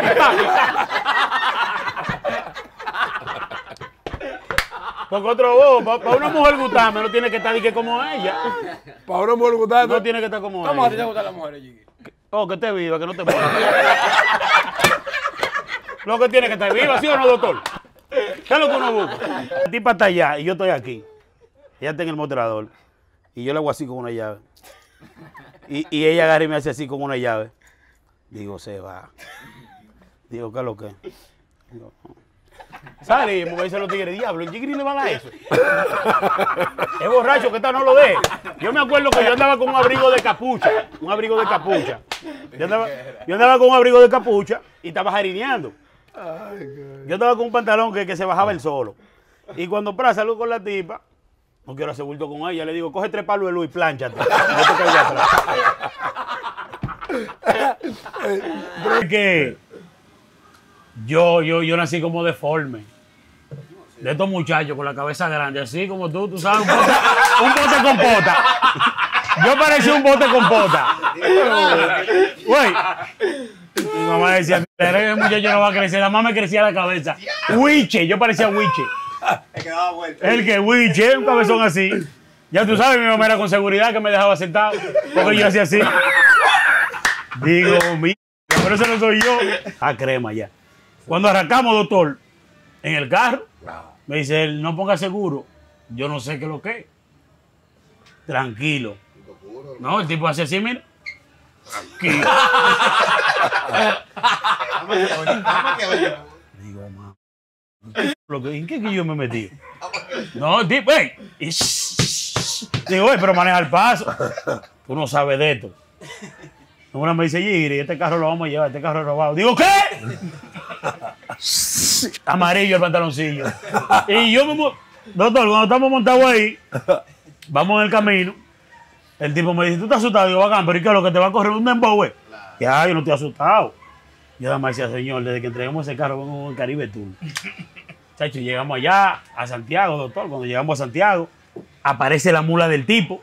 Speaker 1: Porque otro vos, para una mujer gustarme, no tiene que estar de que como ella.
Speaker 2: Para una mujer gustada.
Speaker 1: No tiene que estar como
Speaker 5: ¿Cómo a ti te
Speaker 1: ella.
Speaker 5: gustan las mujeres, Jiggy?
Speaker 1: Oh, que esté viva, que no te muera. Lo que tiene que estar viva, ¿sí o no, doctor? ¿Qué es lo que uno busca? La tipa está allá y yo estoy aquí. Ella está en el mostrador. Y yo le hago así con una llave. Y, y ella agarra y me hace así con una llave. Digo, se va. Digo, ¿qué es lo que? Digo, salimos, me dicen los tigres, diablo, el Jigri le va a dar eso. Es borracho que está, no lo deje. Yo me acuerdo que yo andaba con un abrigo de capucha, un abrigo de capucha. Yo andaba, yo andaba con un abrigo de capucha y estaba jarineando. Yo estaba con un pantalón que, que se bajaba el solo. Y cuando para salgo con la tipa, no quiero hacer bulto con ella, le digo, coge tres palos de luz y plánchate. Yo te caigo atrás. Porque yo, yo, yo nací como deforme. De estos muchachos con la cabeza grande, así como tú, tú sabes, un bote, un bote con pota. Yo parecía un bote con pota. Güey, mi mamá decía, el muchacho no va a crecer, la mamá me crecía la cabeza. Huiche, yo parecía Huiche.
Speaker 3: Es que daba vuelta.
Speaker 1: El que Huiche, un cabezón así. Ya tú sabes, mi mamá era con seguridad que me dejaba sentado, porque yo hacía así. Digo, mira, pero eso no soy yo. A crema ya. Cuando arrancamos, doctor, en el carro, me dice él, no ponga seguro. Yo no sé qué es lo que es. Tranquilo. No, el tipo hace así, mira. Tranquilo. Digo, mamá, ¿en qué que yo me metí? No, el tipo, ey. Y digo, "Ey, pero maneja el paso. Tú no sabes de esto. Una me dice, Giri, este carro lo vamos a llevar, este carro es robado. Digo, ¿qué? Amarillo el pantaloncillo. Y yo me... Doctor, cuando estamos montados ahí, vamos en el camino, el tipo me dice, ¿tú estás asustado? Digo, bacán, pero ¿y qué es lo que te va a correr un dembow, güey? Ya, yo no estoy asustado. Yo nada más decía, señor, desde que entregamos ese carro, vamos en Caribe Tour. Chacho, llegamos allá, a Santiago, doctor. Cuando llegamos a Santiago, aparece la mula del tipo.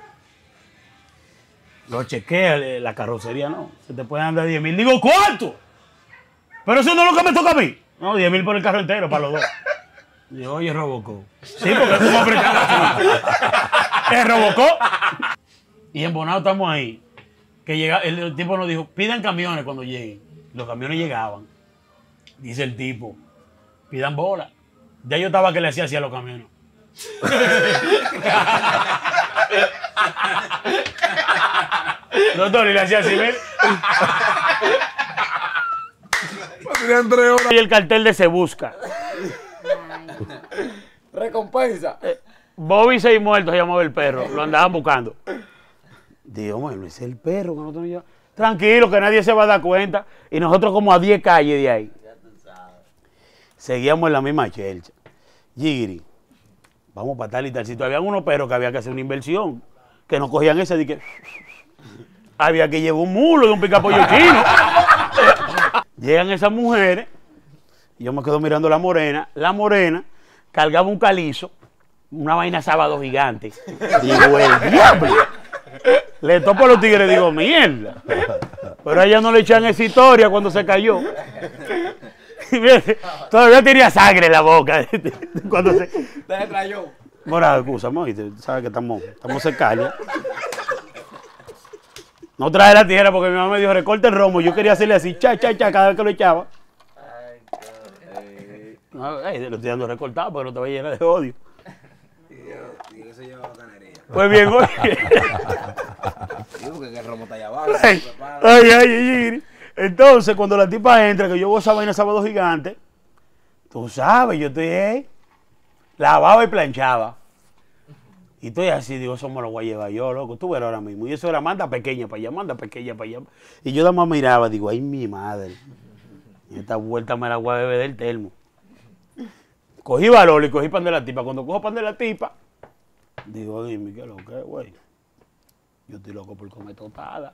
Speaker 1: Lo chequea, la carrocería, no. Se te pueden dar diez mil. Digo, ¿cuánto? Pero eso no es lo que me toca a mí. No, diez mil por el carro entero, para los dos. Digo, oye, Robocop. Sí, porque es como apretar. Es Robocop. Y en Bonao estamos ahí. Que llega, el, el tipo nos dijo, pidan camiones cuando lleguen. Los camiones llegaban. Dice el tipo, pidan bola. Ya yo estaba que le hacía así a los camiones. Doctor, y le hacía así, ¿ven? Y el cartel de Se Busca.
Speaker 2: Recompensa.
Speaker 1: Eh, Bobby seis muertos se llamaba el perro. Lo andaban buscando. Digo, bueno, ese es el perro que nosotros llevamos. Tranquilo, que nadie se va a dar cuenta. Y nosotros como a diez calles de ahí. Seguíamos en la misma chelcha. Giri, vamos para tal y tal sitio. Había unos perros que había que hacer una inversión. Que no cogían ese de que... Había que llevar un mulo y un picapollo chino. Llegan esas mujeres. Y yo me quedo mirando la morena. La morena cargaba un calizo. Una vaina sábado gigante. Digo, el diablo. Le topo a los tigres, digo, mierda. Pero a ella no le echan esa historia cuando se cayó. Todavía tenía sangre en la boca. Cuando se...
Speaker 2: Te trayó.
Speaker 1: Morado, excusa, sabes que estamos, estamos cercanos. No traje la tijera porque mi mamá me dijo, recorta el romo. Yo quería hacerle así, cha, cha, cha, cada vez que lo echaba. No, ay, lo estoy dando recortado porque no te vaya a llenar de odio.
Speaker 3: Y eso lleva bacanería.
Speaker 1: Pues bien, oye.
Speaker 3: Digo que el romo está allá abajo.
Speaker 1: Ay, ay, ay, ay. Entonces, cuando la tipa entra, que yo voy a esa vaina sábado gigante, tú sabes, yo estoy ahí, lavaba y planchaba. Y estoy así, digo, eso me lo voy a llevar yo, loco. Tú verás ahora mismo. Y eso era manda pequeña para allá, manda pequeña para allá. Y yo nada más miraba, digo, ay, mi madre. Y esta vuelta me la voy a beber del termo. Cogí valor y cogí pan de la tipa. Cuando cojo pan de la tipa, digo, dime, ¿qué es lo que es, güey? Yo estoy loco por comer totada.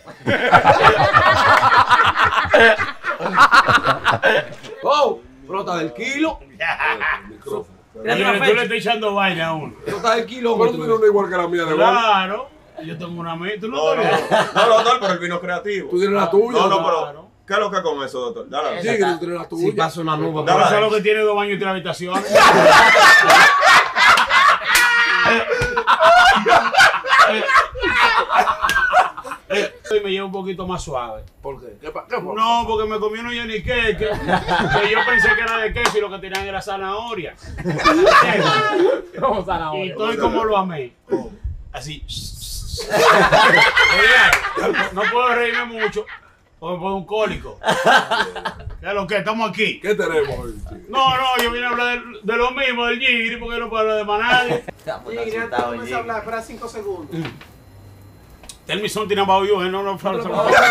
Speaker 2: ¡Oh! Flota del kilo.
Speaker 1: Tú le estás echando vaina a uno.
Speaker 2: Flota del kilo.
Speaker 3: Pero tú tienes una igual que la mía de gol.
Speaker 1: Claro. Yo tengo una meta.
Speaker 3: No, no, no, doctor, pero el vino creativo.
Speaker 2: Tú tienes la tuya.
Speaker 3: No, no, pero ¿qué es lo que es con eso, doctor? Dale.
Speaker 2: Sí, que tú tienes la tuya.
Speaker 5: Si pasa una nube.
Speaker 1: Por eso es lo que tiene dos baños y tres habitaciones. Y me llevo un poquito más suave.
Speaker 2: ¿Por qué? ¿Qué, pa qué fue?
Speaker 1: No, porque me comí unos Johnny Cake que, que yo pensé que era de queso y lo que tenían era zanahoria.
Speaker 5: ¿Cómo zanahoria?
Speaker 1: Y estoy como lo amé. Así. No puedo reírme mucho porque me pongo un cólico. ¿Qué es lo que? Estamos aquí.
Speaker 2: ¿Qué tenemos hoy?
Speaker 1: No, no, yo vine a hablar de, de lo mismo, del Giri, porque no puedo hablar de más nadie.
Speaker 5: Giri, antes de comenzar a hablar, espera cinco segundos.
Speaker 1: Tell me something about you, no, no, no.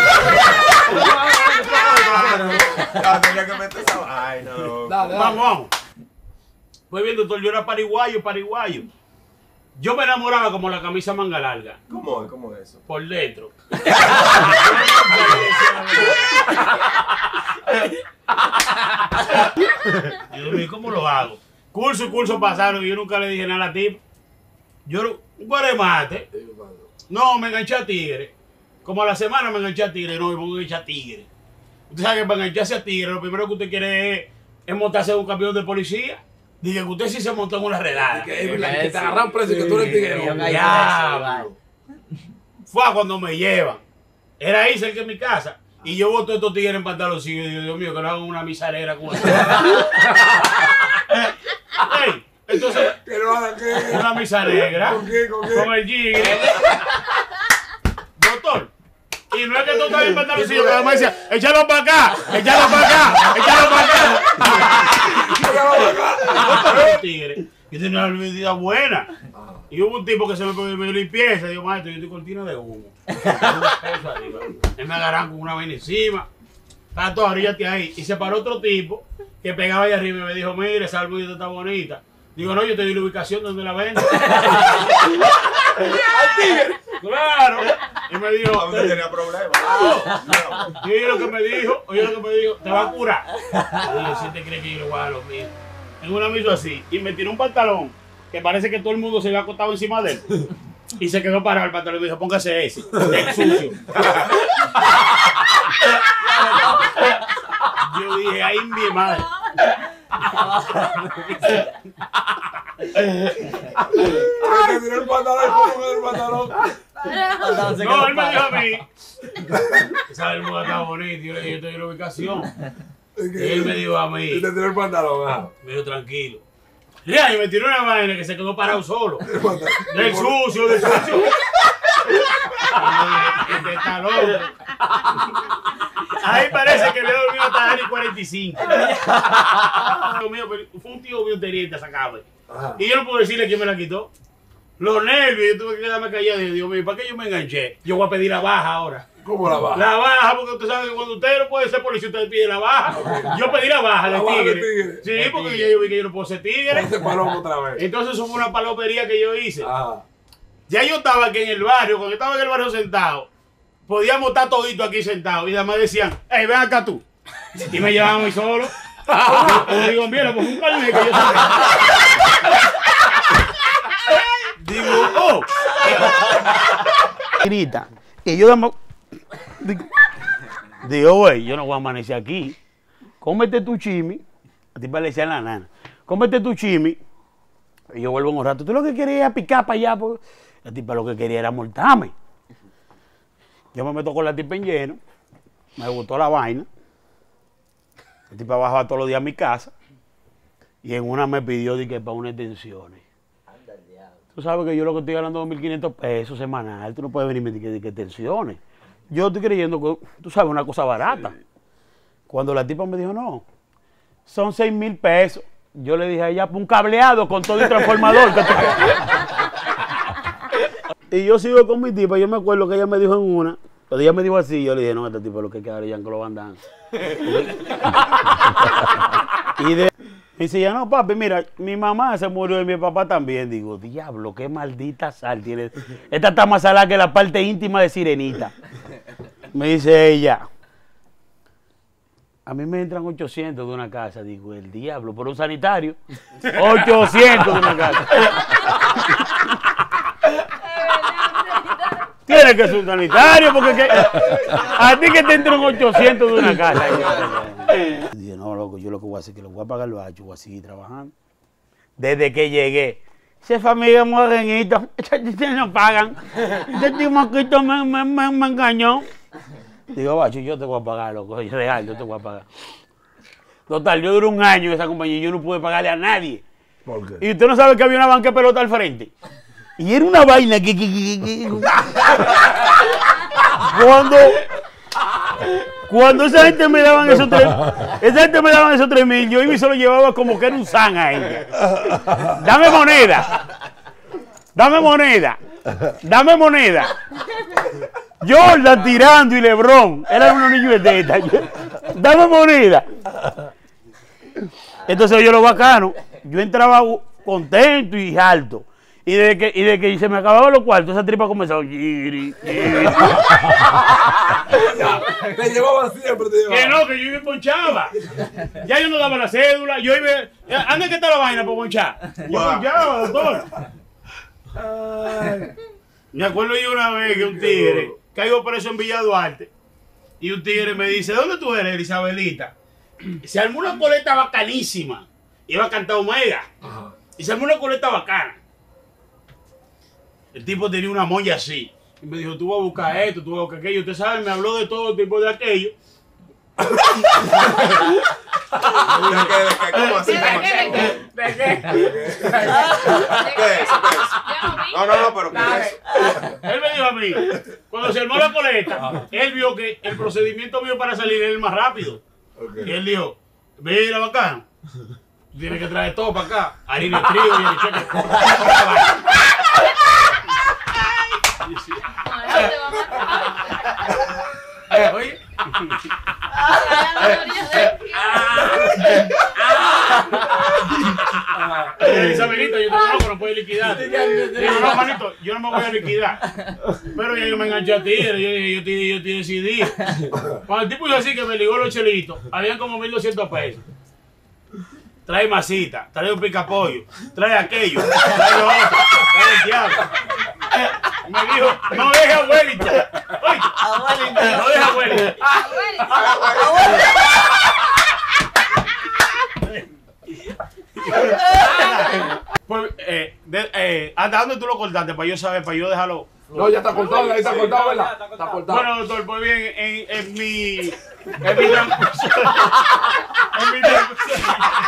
Speaker 3: Ah, tenía que meter esa vaina.
Speaker 2: Dale, dale.
Speaker 1: Vamos, vamos. Pues bien, doctor, yo era pariguayo, pariguayo. Yo me enamoraba como la camisa manga larga.
Speaker 3: ¿Cómo es? ¿Cómo es eso?
Speaker 1: Por dentro. Yo dije, ¿cómo lo hago? Curso y curso pasaron y yo nunca le dije nada a la tipa. Yo, un guaremate. No, me enganché a tigre. Como a la semana me enganché a tigre. No, me pongo a enganchar a tigre. Usted sabe que para engancharse a tigre, lo primero que usted quiere es, es montarse en un camión de policía. Dije que usted sí se montó en una redada.
Speaker 2: Que, que, que te agarran preso y que tú eres tigre.
Speaker 1: Diablo. Fue a cuando me llevan. Era ahí cerca de mi casa. Y yo boto estos tigres en pantaloncillos. Y digo, Dios mío, que no hagan una misalera con eso. Hey, entonces,
Speaker 2: Que no hagan qué.
Speaker 1: una misa negra.
Speaker 2: ¿Con qué? ¿Con qué?
Speaker 1: Con el Gigri. Doctor. Y no es que tú estás en pantaloncillo, que además decía, échalo para acá, échalo para acá, échalo para acá. Doctor, tigre. Yo tenía una vida buena. Y hubo un tipo que se me pidió mi limpieza. Digo, maestro, yo estoy cortina de humo. Él me agarran con una vaina encima. Tato, abríate ahí. Y se paró otro tipo que pegaba ahí arriba y me dijo, mire, esa arbolita está bonita. Digo, no, yo te di la ubicación donde la vendo. Claro. Y me dijo,
Speaker 3: ¿dónde tenía problemas?
Speaker 1: y oye lo que me dijo, oye lo que me dijo, te va a curar. Y yo, si te crees que yo lo voy a dar lo mismo. En una me hizo así, y me tiró un pantalón, que parece que todo el mundo se había acostado encima de él. Y se quedó parado el pantalón y me dijo, póngase ese, es sucio. Yo dije, ay, mi madre.
Speaker 2: Te tiró el pantalón, ¿cómo el pantalón?
Speaker 1: No, él me dijo a mí, esa bermuda está bonita, y yo le dije, yo te doy la ubicación. Y él me dijo a mí,
Speaker 2: Y te tiró el pantalón, ajá.
Speaker 1: me dijo, tranquilo. Ya, y me tiró una vaina que se quedó parado solo. Del sucio, del sucio. Este está loco. Ahí parece que le he dormido hasta el cuarenta y cinco. Fue un tío mío teniente a sacarme. Y yo no puedo decirle quién me la quitó. Los nervios, yo tuve que quedarme callado. Y Dios mío, ¿para qué yo me enganché? Yo voy a pedir la baja ahora.
Speaker 2: ¿Cómo la baja?
Speaker 1: La baja, porque usted sabe que cuando usted no puede ser policía, usted pide la baja. Yo pedí la baja
Speaker 2: La
Speaker 1: de
Speaker 2: baja de
Speaker 1: tigre.
Speaker 2: tigre.
Speaker 1: Sí,
Speaker 2: De
Speaker 1: porque
Speaker 2: tigre.
Speaker 1: yo vi que yo no puedo ser tigre.
Speaker 2: Ese palomo otra vez.
Speaker 1: Entonces eso fue una palopería que yo hice.
Speaker 2: Ajá.
Speaker 1: Ya yo estaba aquí en el barrio, cuando yo estaba en el barrio sentado, podíamos estar toditos aquí sentados. Y además decían, hey, ven acá tú. Y me llevaban muy solo. Yo digo, mira, pues un carnet que yo sabía. Digo, oh. Grita. Y yo damos. Digo, güey, yo no voy a amanecer aquí. Cómete tu chimi. A ti le decían la nana. Cómete tu chimi. Y yo vuelvo en un rato. Tú lo que querías era picar para allá. Porque la tipa lo que quería era mortarme. Yo me meto con la tipa en lleno. Me gustó la vaina. La tipa bajaba todos los días a mi casa. Y en una me pidió de que para unas tensiones. Tú sabes que yo lo que estoy ganando dos mil quinientos pesos semanal. Tú no puedes venirme de que, de que tensiones. Yo estoy creyendo que, tú sabes, una cosa barata. Sí. Cuando la tipa me dijo, no, son seis mil pesos. Yo le dije a ella, un cableado con todo el transformador. Que tú... Y yo sigo con mi tipa. Yo me acuerdo que ella me dijo en una. Cuando ella me dijo así, yo le dije, no, este tipo lo que queda ya que lo van dando. Y de... Me dice, ya no, papi, mira, mi mamá se murió y mi papá también. Digo, diablo, qué maldita sal tiene. Esta está más salada que la parte íntima de Sirenita. Me dice ella, a mí me entran ochocientos de una casa. Digo, el diablo, por un sanitario. ochocientos de una casa. Tiene que ser un sanitario, porque que, a ti que te entran ochocientos de una casa. Dije, no, loco, yo lo que voy a hacer es que lo voy a pagar los hachos, voy a seguir trabajando. Desde que llegué, esa familia morenita, ustedes no pagan. Este timoquito me, me, me, me engañó. Digo, bacho, yo te voy a pagar, loco, yo real, yo te voy a pagar. Total, yo duré un año en esa compañía y yo no pude pagarle a nadie.
Speaker 2: ¿Por qué?
Speaker 1: Y usted no sabe que había una banca de pelota al frente. Y era una vaina que... que, que, que... Cuando... Cuando esa gente me daban esos tres... Esa gente me daban esos tres mil, yo iba y se lo llevaba como que era un san a ella. Dame moneda. Dame moneda. Dame moneda. Jordan tirando y Lebrón. Eran unos niños de teta. Dame moneda. Entonces yo lo bacano. Yo entraba contento y alto. Y de que, y de que se me acababan los cuartos, esa tripa comenzaba. Giri, giri.
Speaker 2: Te llevaban siempre, te llevaban.
Speaker 1: Que no, que yo iba y ponchaba. Ya yo no daba la cédula, yo iba. ¿Anda que está la vaina para ponchar? Yo ponchaba, doctor. Ay. Me acuerdo yo una vez que un tigre caigo preso en Villa Duarte. Y un tigre me dice, ¿dónde tú eres, Isabelita? Se armó una coleta bacanísima. Iba a cantar Omega. Ajá. Y se armó una coleta bacana. El tipo tenía una moña así. Y me dijo, tú vas a buscar esto, tú vas a buscar aquello. Usted sabe, me habló de todo tipo de aquello.
Speaker 3: ¿De qué? ¿De qué? ¿Cómo así?
Speaker 4: ¿De qué? ¿De qué?
Speaker 3: ¿De qué? ¿Qué es? No, no, no, pero ¿qué es?
Speaker 1: Él me dijo a mí, cuando se armó la coleta, él vio que el procedimiento mío para salir era el más rápido. Okay. Y él dijo, mira, bacán, tú tienes que traer todo para acá, harina de trigo y el cheque. Oye. Digo, no, manito, yo no me voy a liquidar. Pero ya yo me enganché a tigre, yo dije, yo te, yo te decidí. Cuando el tipo hizo así que me ligó los chelitos, habían como mil doscientos pesos. Trae masita, trae un picapollo, trae aquello, trae lo otro, trae el diablo. Me dijo, no deje abuelita. Oye, abuelita. No deje abuelita. Pues, eh, de, eh, ¿hasta dónde tú lo cortaste? Para yo saber, para yo dejarlo.
Speaker 2: No, ya está cortado, ahí está cortado, ¿verdad? Está cortado.
Speaker 1: Bueno, doctor, pues bien, en, en mi. En mi transcurso. En mi transcurso.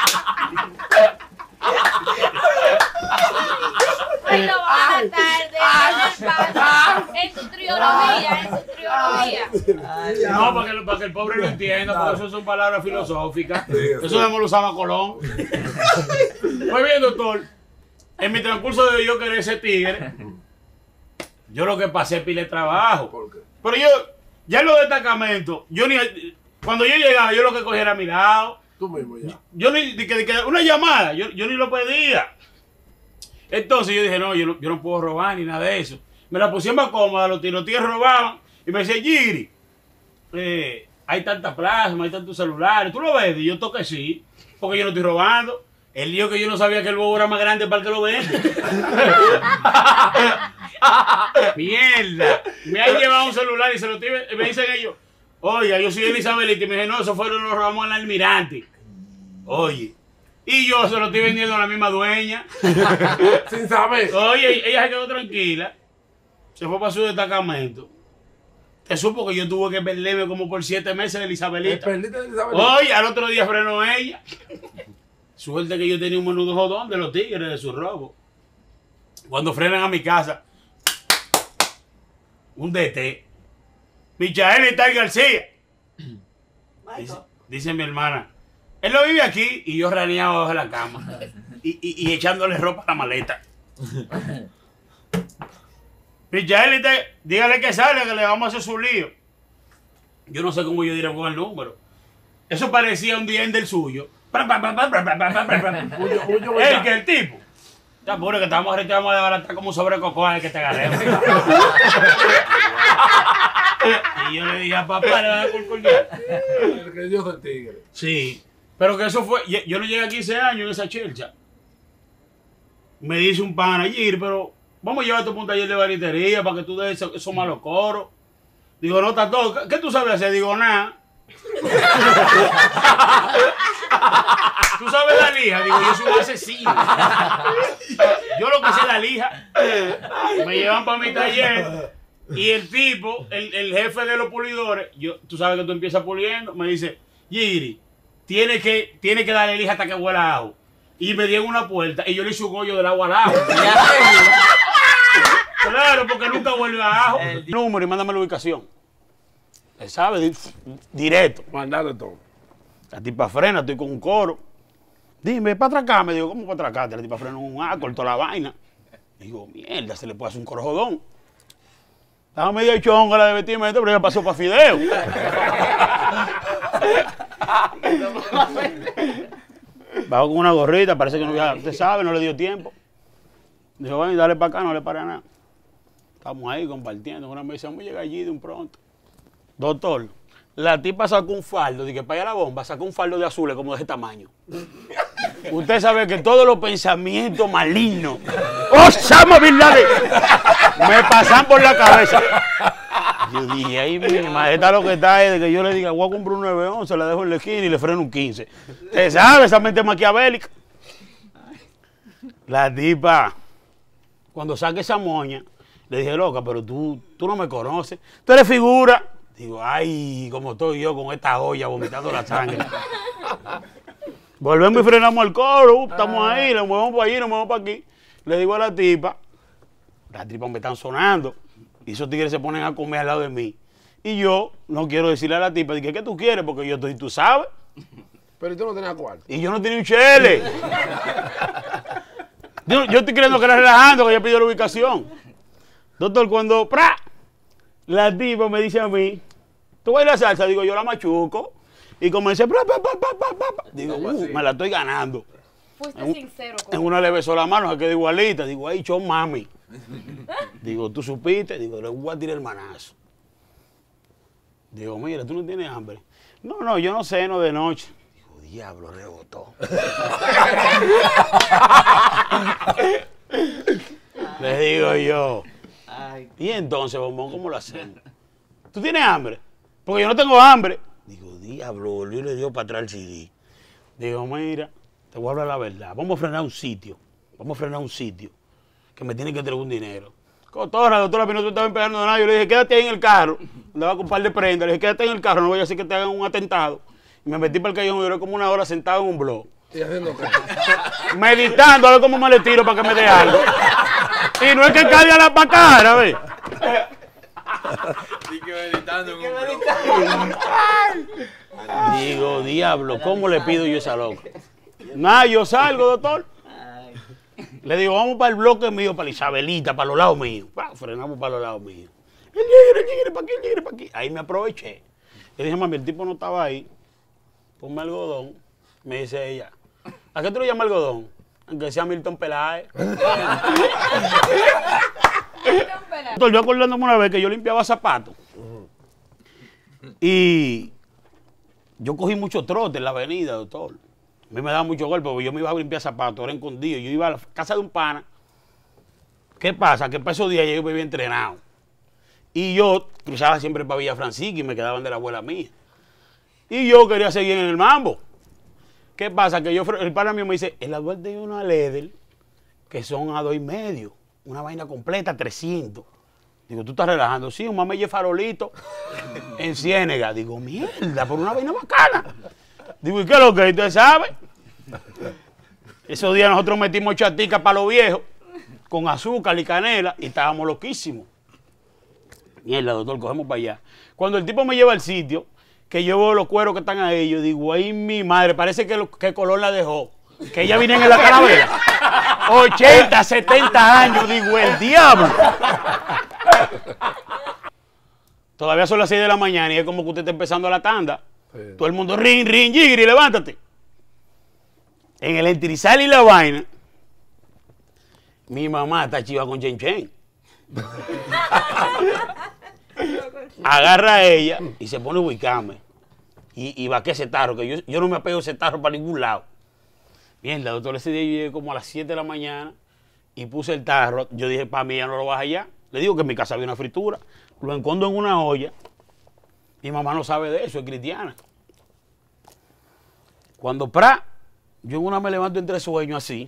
Speaker 4: Ay, lo van a matar de en tu triología, en tu triología.
Speaker 1: No, para que, para que el pobre lo entienda, porque eso son palabras filosóficas. Eso no lo usaba Colón. Pues bien, doctor, en mi transcurso de yo querer ese tigre, yo lo que pasé pile de trabajo.
Speaker 2: ¿Por qué?
Speaker 1: Pero yo, ya en los destacamentos, yo ni, cuando yo llegaba, yo lo que cogía era a mi lado.
Speaker 2: Tú mismo ya.
Speaker 1: Yo ni, de que, de que una llamada, yo, yo ni lo pedía. Entonces yo dije, no yo, no, yo no puedo robar ni nada de eso. Me la pusieron más cómoda, los tiroteos robaban. Y me decía, Giri, eh, hay tanta plasma, hay tantos celulares. ¿Tú lo ves? Y yo toqué sí, porque yo no estoy robando. Él dijo que yo no sabía que el bobo era más grande para el que lo vende. Mierda. Me han llevado un celular y se lo tuve, me dicen ellos, oiga, yo soy Elizabeth. Y me dije, no, eso fueron los robamos al almirante. Oye. Y yo se lo estoy vendiendo a la misma dueña.
Speaker 2: Sin saber.
Speaker 1: Oye, ella se quedó tranquila. Se fue para su destacamento. Te supo que yo tuve que perderme como por siete meses de Elizabelita.
Speaker 2: Perdiste de Elizabelita.
Speaker 1: Oye, al otro día frenó ella. Suerte que yo tenía un menudo jodón de los tigres, de su robo. Cuando frenan a mi casa, un D T. Michael y Tal García. Dice, dice mi hermana. Él no vive aquí y yo raneado bajo la cama y, y, y echándole ropa a la maleta. Michael, dígale que sale, que le vamos a hacer su lío. Yo no sé cómo yo diré con el número. Eso parecía un día en del suyo. El que el tipo. Te apuro que estamos ahorita vamos a desbaratar como sobre cocoa que te agarremos. Y yo le dije a papá, le va a dar por cordial.
Speaker 2: El que dio del tigre.
Speaker 1: Sí. Pero que eso fue, yo no llegué a quince años en esa chelcha. Me dice un pan allí, pero vamos a llevar tu un taller de baritería para que tú des esos, esos malos coros. Digo, no, está todo. ¿Qué tú sabes hacer? Digo, nada. ¿Tú sabes la lija? Digo, yo soy un asesino. Yo lo que sé la lija. Me llevan para mi taller y el tipo, el, el jefe de los pulidores, yo, tú sabes que tú empiezas puliendo, me dice, Giri, tiene que, tiene que darle lija hasta que huela ajo. Y me dieron una puerta y yo le hice un hoyo del agua al ajo. Claro, porque nunca vuelve a ajo. El número y mándame la ubicación. Él sabe, directo.
Speaker 2: Mandale todo.
Speaker 1: La tipa frena, estoy con un coro. Dime, para atracar. Me digo, ¿cómo para atracarte? La tipa frena un A, cortó la vaina. Digo, mierda, se le puede hacer un coro jodón. Estaba medio chonga la de vestirme, pero ya pasó para fideo. Bajo con una gorrita, parece que no había, usted sabe, no le dio tiempo. Dijo, bueno, dale para acá, no le para nada. Estamos ahí compartiendo. Una vez vamos a llegar allí de un pronto. Doctor, la tipa sacó un fardo, dije, para allá la bomba, sacó un fardo de azules como de ese tamaño. Usted sabe que todos los pensamientos malignos, ¡Osama Bin Laden!, me pasan por la cabeza. Yo dije, ahí misma, esta lo que está es de que yo le diga, voy a comprar un nueve once, la dejo en la esquina y le freno un quince. Usted sabe, esa mente maquiavélica. La tipa, cuando saque esa moña, le dije, loca, pero tú, tú no me conoces. Tú eres figura. Digo, ay, como estoy yo con esta olla vomitando la sangre. Volvemos y frenamos el coro. Uh, estamos ahí, nos movemos para allí, nos movemos para aquí. Le digo a la tipa, las tipas me están sonando. Y esos tigres se ponen a comer al lado de mí. Y yo no quiero decirle a la tipa, dije, ¿qué tú quieres? Porque yo estoy, tú sabes.
Speaker 2: Pero tú no tenías cuarto.
Speaker 1: Y yo no tenía un chele. yo, yo estoy creyendo que era relajando, que ella pidió la ubicación. Doctor, cuando ¡pra! La tipa me dice a mí, ¿tú bailas salsa? Digo, yo la machuco. Y comencé, ¡pra, pa, pa, pa, pa, pa! Digo, uh, me la estoy ganando.
Speaker 4: Fuiste
Speaker 1: en,
Speaker 4: sincero.
Speaker 1: En una le besó la mano, se quedó igualita. Digo, ay, chon mami. Digo, ¿tú supiste? Digo, le voy a tirar el manazo. Digo, mira, ¿tú no tienes hambre? No, no, yo no ceno de noche. Digo, diablo, rebotó. Le digo yo. Y entonces, bombón, ¿cómo lo hacemos? ¿Tú tienes hambre? Porque yo no tengo hambre. Digo, diablo, volvió y le dio para atrás el C D. Digo, mira, te voy a hablar la verdad. Vamos a frenar un sitio. Vamos a frenar un sitio. Que me tienen que entregar un dinero. Cotorra, doctora, no te estaba empezando nada. Yo le dije, quédate ahí en el carro. Le va a comprar de prenda. Le dije, quédate ahí en el carro, no voy a hacer que te hagan un atentado. Y me metí para el callejón y duré como una hora sentado en un blog.
Speaker 2: ¿Y haciendo qué?
Speaker 1: Meditando a ver cómo me le tiro para que me dé algo. Y no es que caiga la pacara, ¿ves?
Speaker 6: Sí, que meditando en un
Speaker 1: Digo, diablo, ¿cómo le pido yo esa loca? Nada, yo salgo, doctor. Le digo, vamos para el bloque mío, para la Isabelita, para los lados míos. Pa, frenamos para los lados míos. El tigre, el tigre, para aquí, el tigre, para aquí. Ahí me aproveché. Le dije, mami, el tipo no estaba ahí. Ponme algodón. Me dice ella, ¿a qué tú le llamas algodón? Aunque sea Milton Peláez. Doctor, yo acordándome una vez que yo limpiaba zapatos. Y yo cogí mucho trote en la avenida, doctor. A mí me daba mucho golpe porque yo me iba a limpiar zapatos, era escondido. Yo iba a la casa de un pana. ¿Qué pasa? Que para esos días yo me había entrenado. Y yo cruzaba siempre para Villa Francisca y me quedaban de la abuela mía. Y yo quería seguir en el mambo. ¿Qué pasa? Que yo, el pana mío me dice, el adulto de una Leder, que son a dos y medio, una vaina completa, trescientos. Digo, ¿tú estás relajando? Sí, un mameye farolito en Ciénega. Digo, mierda, por una vaina bacana. Digo, ¿y qué es lo que usted sabe? Esos días nosotros metimos chatica para los viejos, con azúcar y canela, y estábamos loquísimos. Mierda, doctor, cogemos para allá. Cuando el tipo me lleva al sitio, que yo veo los cueros que están ahí, yo digo, ay, mi madre, parece que, que Colón la dejó. Que ella viene en la calavera. ochenta, setenta años, digo, el diablo. Todavía son las seis de la mañana y es como que usted está empezando la tanda. Sí. Todo el mundo, ring, ring, jigri, levántate. En el entrizal y la vaina, mi mamá está chiva con Chen Chen. Agarra a ella y se pone a ubicarme. Y, y va que ese tarro, que yo, yo no me apego a ese tarro para ningún lado. Bien, la doctora ese día yo llegué como a las siete de la mañana y puse el tarro. Yo dije, para mí ya no lo vas allá. Le digo que en mi casa había una fritura. Lo escondo en una olla. Mi mamá no sabe de eso, es cristiana. Cuando pra, yo en una me levanto entre sueños así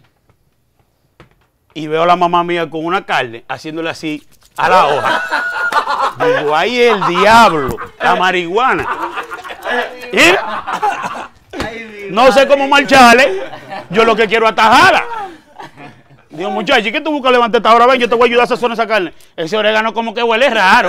Speaker 1: y veo a la mamá mía con una carne haciéndole así a la hoja. Digo, ahí es el diablo, la marihuana. ¿Eh? No sé cómo marcharle. Yo lo que quiero es atajarla. Digo, muchacho, ¿y qué tú buscas levantar esta hora? Ven, yo te voy a ayudar a sazonar esa carne. Ese orégano como que huele raro.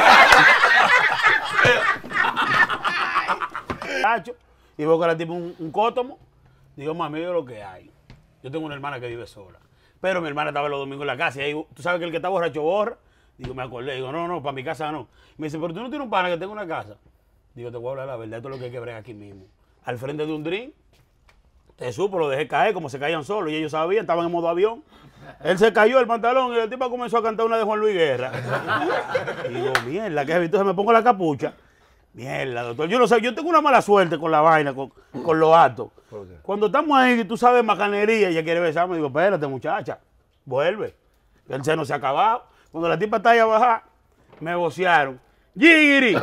Speaker 1: Y veo que la tipo un, un cótomo. Digo, mami, yo lo que hay. Yo tengo una hermana que vive sola. Pero mi hermana estaba los domingos en la casa. Y ahí, tú sabes que el que está borracho borra. Digo, me acordé. Digo, no, no, para mi casa no. Me dice, pero tú no tienes un pana que tenga una casa. Digo, te voy a hablar la verdad. Esto es lo que hay que bregar aquí mismo. Al frente de un drink. Te supo, lo dejé caer como se caían solos. Y ellos sabían, estaban en modo avión. Él se cayó el pantalón y el tipo comenzó a cantar una de Juan Luis Guerra. Y digo, mierda, ¿qué es? Entonces me pongo la capucha. Mierda, doctor. Yo no sé, yo tengo una mala suerte con la vaina, con, con los actos. Cuando estamos ahí, tú sabes, macanería, ella quiere besarme, digo, espérate, muchacha, vuelve. El seno se ha acabado. Cuando la tipa está ahí abajo, me vocearon. ¡Gigiri!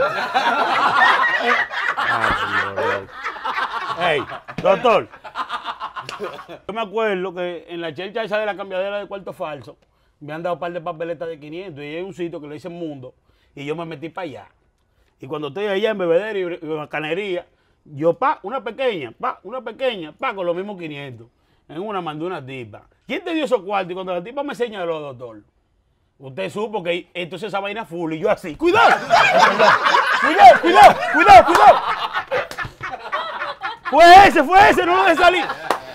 Speaker 1: Ey, doctor. Yo me acuerdo que en la chelcha esa de la cambiadera de cuarto falso, me han dado un par de papeletas de quinientos y hay un sitio que le dicen Mundo y yo me metí para allá. Y cuando estoy allá en bebedera y, y bacanería, yo pa, una pequeña, pa, una pequeña, pa, con los mismos quinientos. En una mandé una tipa. ¿Quién te dio esos cuartos? Y cuando la tipa me señaló, doctor, usted supo que entonces esa vaina full y yo así, ¡cuidado! ¡Cuidado, cuidado, cuidado, cuidado! Fue ese, fue ese, no lo de salir.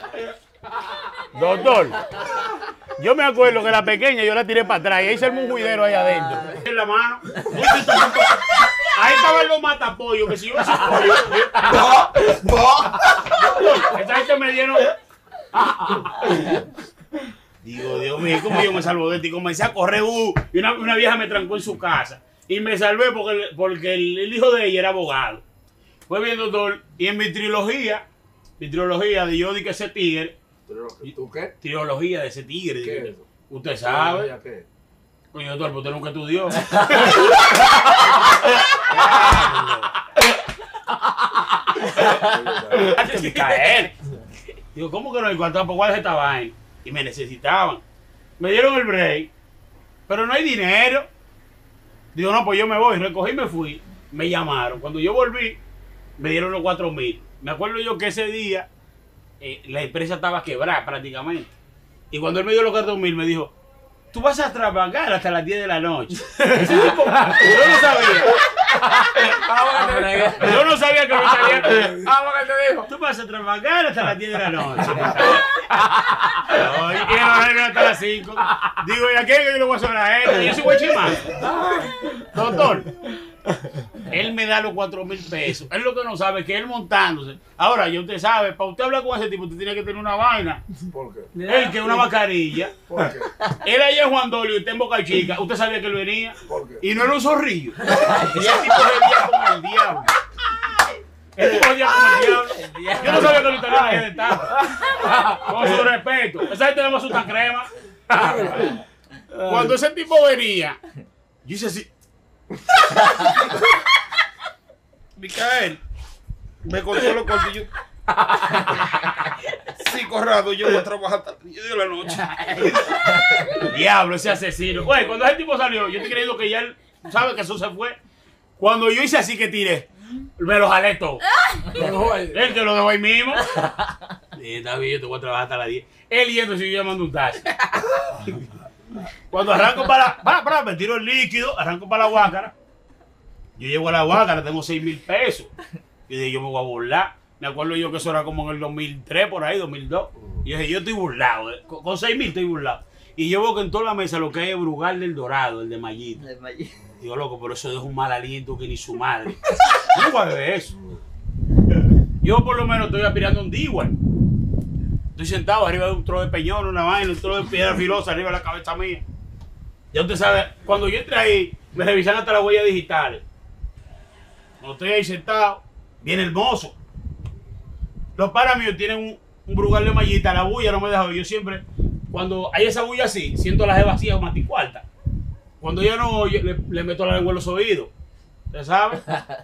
Speaker 1: Doctor, yo me acuerdo que la pequeña yo la tiré para atrás y ahí se armó un juidero ahí adentro. En la mano. Ahí estaban los matapollos, que si yo no soy pollo. ¡No! ¡No! Esa gente me dieron. Digo, Dios mío, ¿cómo yo me salvo de esto? Y comencé a correr, uh, y una, una vieja me trancó en su casa. Y me salvé porque, porque el, el hijo de ella era abogado. Fue bien, doctor, y en mi trilogía, mi trilogía de yo di que ese tigre.
Speaker 2: ¿Tú qué?
Speaker 1: Trilogía de ese tigre.
Speaker 2: ¿Qué
Speaker 1: dije,
Speaker 2: es eso?
Speaker 1: Usted sabe.
Speaker 2: ¿Qué?
Speaker 1: Coño, doctor, pero usted nunca estudió. Antes de caer. Digo, ¿cómo que no? ¿Y cuánto cuál es esta vaina? Y me necesitaban. Me dieron el break, pero no hay dinero. Digo, no, pues yo me voy. Recogí y me fui. Me llamaron. Cuando yo volví, me dieron los cuatro mil. Me acuerdo yo que ese día eh, la empresa estaba quebrada prácticamente. Y cuando él me dio los cuatro mil, me dijo, tú vas a trabajar hasta las diez de la noche. Ese tipo, yo no sabía. Yo no sabía que me salía.
Speaker 5: Vamos que te dijo.
Speaker 1: Tú vas a trabajar hasta las diez de la noche. No, y el horario hasta las cinco. Digo, ¿y a quién que yo le voy a sobrar a él? Yo soy guachimán. Doctor, él me da los cuatro mil pesos. Él lo que no sabe es que él montándose. Ahora, ya usted sabe, para usted hablar con ese tipo, usted tiene que tener una vaina.
Speaker 2: ¿Por qué?
Speaker 1: Él que una mascarilla.
Speaker 2: ¿Por qué?
Speaker 1: Él allá en Juan Dolio y usted en Boca Chica. Usted sabía que él venía.
Speaker 2: ¿Por qué?
Speaker 1: Y no era un zorrillo. Y ese tipo venía como el diablo. El tipo venía como el diablo. Yo no sabía que los italianos estaba. Con su respeto. Esa gente le su crema. Cuando ese tipo venía, yo hice así. Micael, me contó los cortillos. Sí, Corrado, yo voy a trabajar hasta las diez de la noche. Diablo, ese asesino. Oye, cuando ese tipo salió, yo estoy creyendo que ya él sabe que eso se fue. Cuando yo hice así que tiré, me lo jalé todo. Él te lo dejó ahí mismo. Sí, está bien, yo te voy a trabajar hasta las diez. Él yendo siguió llamando un taxi. Cuando arranco para, para, para, me tiro el líquido, arranco para la Guácara. Yo llego a la Guácara, tengo seis mil pesos. Y dije, yo me voy a burlar. Me acuerdo yo que eso era como en el dos mil tres, por ahí, dos mil dos. Y dije, yo estoy burlado. Eh. Con, con seis mil estoy burlado. Y yo veo que en toda la mesa lo que hay es Brugal del Dorado, el de Mayito. Digo, loco, pero eso es un mal aliento que ni su madre. Yo no voy a beber eso. Yo por lo menos estoy aspirando un D-Wall. Estoy sentado arriba de un trozo de peñón, una vaina, un trozo de piedra filosa arriba de la cabeza mía. Ya usted sabe, cuando yo entré ahí, me revisan hasta las huellas digitales. Cuando estoy ahí sentado, viene el mozo. Los panas míos tienen un, un Brugal de mallita, la bulla no me deja. Yo siempre, cuando hay esa bulla así, siento la jeva vacía o maticuarta. Cuando yo no oye, le, le meto la lengua en los oídos. ¿Usted sabe?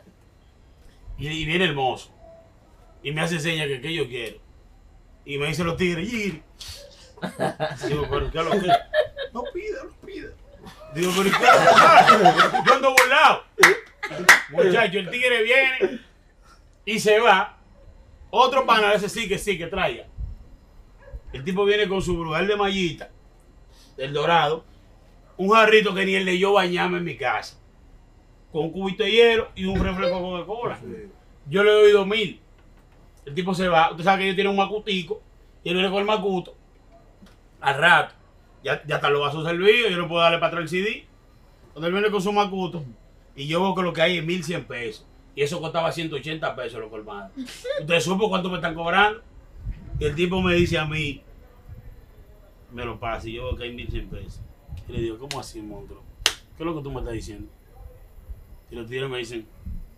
Speaker 1: Y, y viene el mozo. Y me hace señas que, que yo quiero. Y me dicen los tigres, Giri. Digo, pero ¿qué es lo que? No pida, no pida. Digo, pero ¿qué es lo que? Yo ando burlado. Muchacho, el tigre viene y se va. Otro pana, ese sí que sí, que traiga. El tipo viene con su Brugal de mallita, del Dorado, un jarrito que ni el de yo bañarme en mi casa, con un cubito de hielo y un refresco de Coca-Cola. Yo le doy dos mil. El tipo se va. Usted sabe que ellos tienen un macutico. Y él viene con el macuto. Al rato. Ya, ya están los vasos servidos. Yo no puedo darle para atrás el C D. Cuando él viene con su macuto. Y yo veo que lo que hay es mil cien pesos. Y eso costaba ciento ochenta pesos los colmados. ¿Usted supo cuánto me están cobrando? Y el tipo me dice a mí. Me lo pasa. Y yo veo que hay mil cien pesos. Y le digo, ¿cómo así, monstruo? ¿Qué es lo que tú me estás diciendo? Y los tigres me dicen.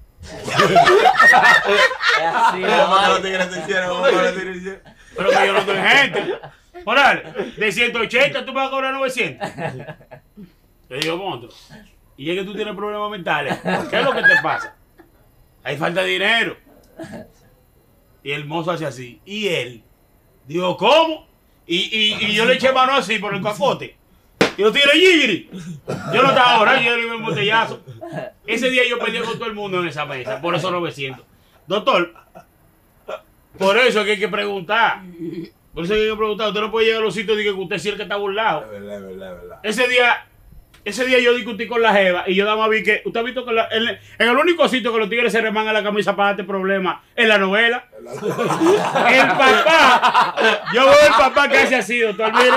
Speaker 3: Así, los tigres se hicieron, los tigres hicieron.
Speaker 1: Pero que yo no tengo gente. Moral, de ciento ochenta tú me vas a cobrar novecientos. Le digo, monstruo. Y es que tú tienes problemas mentales. ¿Qué es lo que te pasa? Hay falta de dinero. Y el mozo hace así. Y él. Digo, ¿cómo? Y, y, y yo le eché mano así por el capote. Y los tigres, Giri. Yo no estaba ahora, yo le iba un botellazo. Ese día yo peleé con todo el mundo en esa mesa. Por eso novecientos. Doctor, por eso es que hay que preguntar. Por eso hay que preguntar. Usted no puede llegar a los sitios y decir que usted sí es el que está burlado.
Speaker 2: Es verdad, es verdad, es verdad.
Speaker 1: Ese día, ese día yo discutí con la jeva y yo dama vi que, usted ha visto que la, en, en el único sitio que los tigres se remangan la camisa para darte problemas en la novela. El papá, yo veo el papá que hace así, doctor, mire.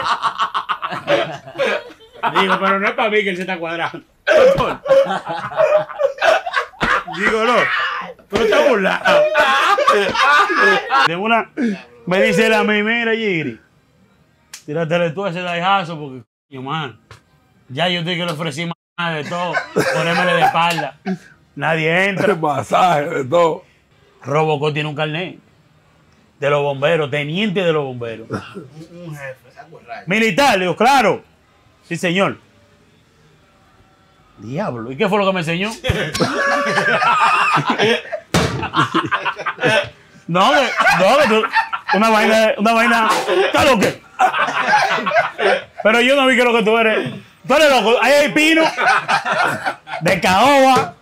Speaker 1: Digo, pero no es para mí que él se está cuadrando. Doctor. Digo, no, tú estás burlado. De una, me dice él a mí, mira, Giri, tíratele tú ese daijazo porque, coño, man, ya yo estoy que le ofrecí más de todo, ponérmele de espalda. Nadie entra.
Speaker 2: Masaje, de todo.
Speaker 1: Robocop tiene un carnet de los bomberos, teniente de los bomberos.
Speaker 5: Un jefe, saco rayo.
Speaker 1: Militar, le digo, claro. Sí, señor. Diablo, ¿y qué fue lo que me enseñó? No, que- no, que tú- una vaina, una vaina, ¿está loco? Pero yo no vi que lo que tú eres. Tú eres loco, ahí hay pino, de caoba.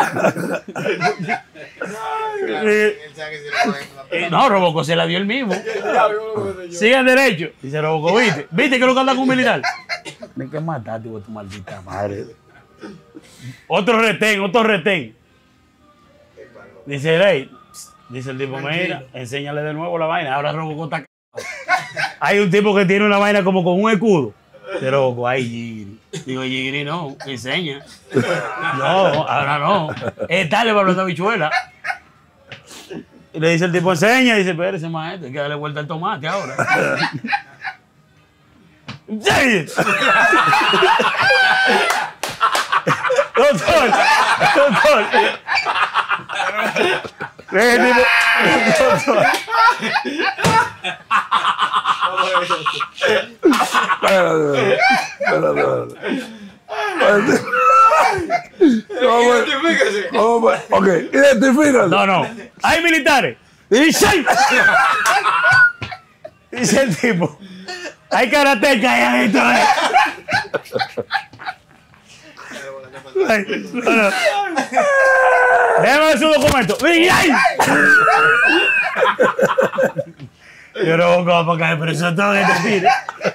Speaker 1: Y- y- no, Robocop se la dio el mismo. Sigan derecho. Dice Robocop, ¿viste? ¿Viste que lo que anda con un militar? ¿De qué mataste, vos, tu maldita madre? Otro retén, otro retén. Dice, hey, dice el tipo, mira, enséñale de nuevo la vaina. Ahora Robocop está cagado. Hay un tipo que tiene una vaina como con un escudo. De Robocop, ay, Giri. Digo, Giri, no, enseña. No, ahora no. Es tarde para hablar de habichuela. Y le dice el tipo, enseña. Y dice, espérese, maestro, hay que darle vuelta al tomate ahora. ¡Sí! Doctor, doctor. Ese tipo, doctor.
Speaker 2: Espérate, espérate, espérate. ¿Cómo fue?
Speaker 5: Identifíquese.
Speaker 2: ¿Cómo fue? Ok, identifícate.
Speaker 1: No, no. Hay militares. Dice, dice el tipo. Hay karatecas ahí adentro. eh. Ay, no, no. Déjame ver su documento. ¡Ay! ay! Yo no voy a caer preso todo este tiro.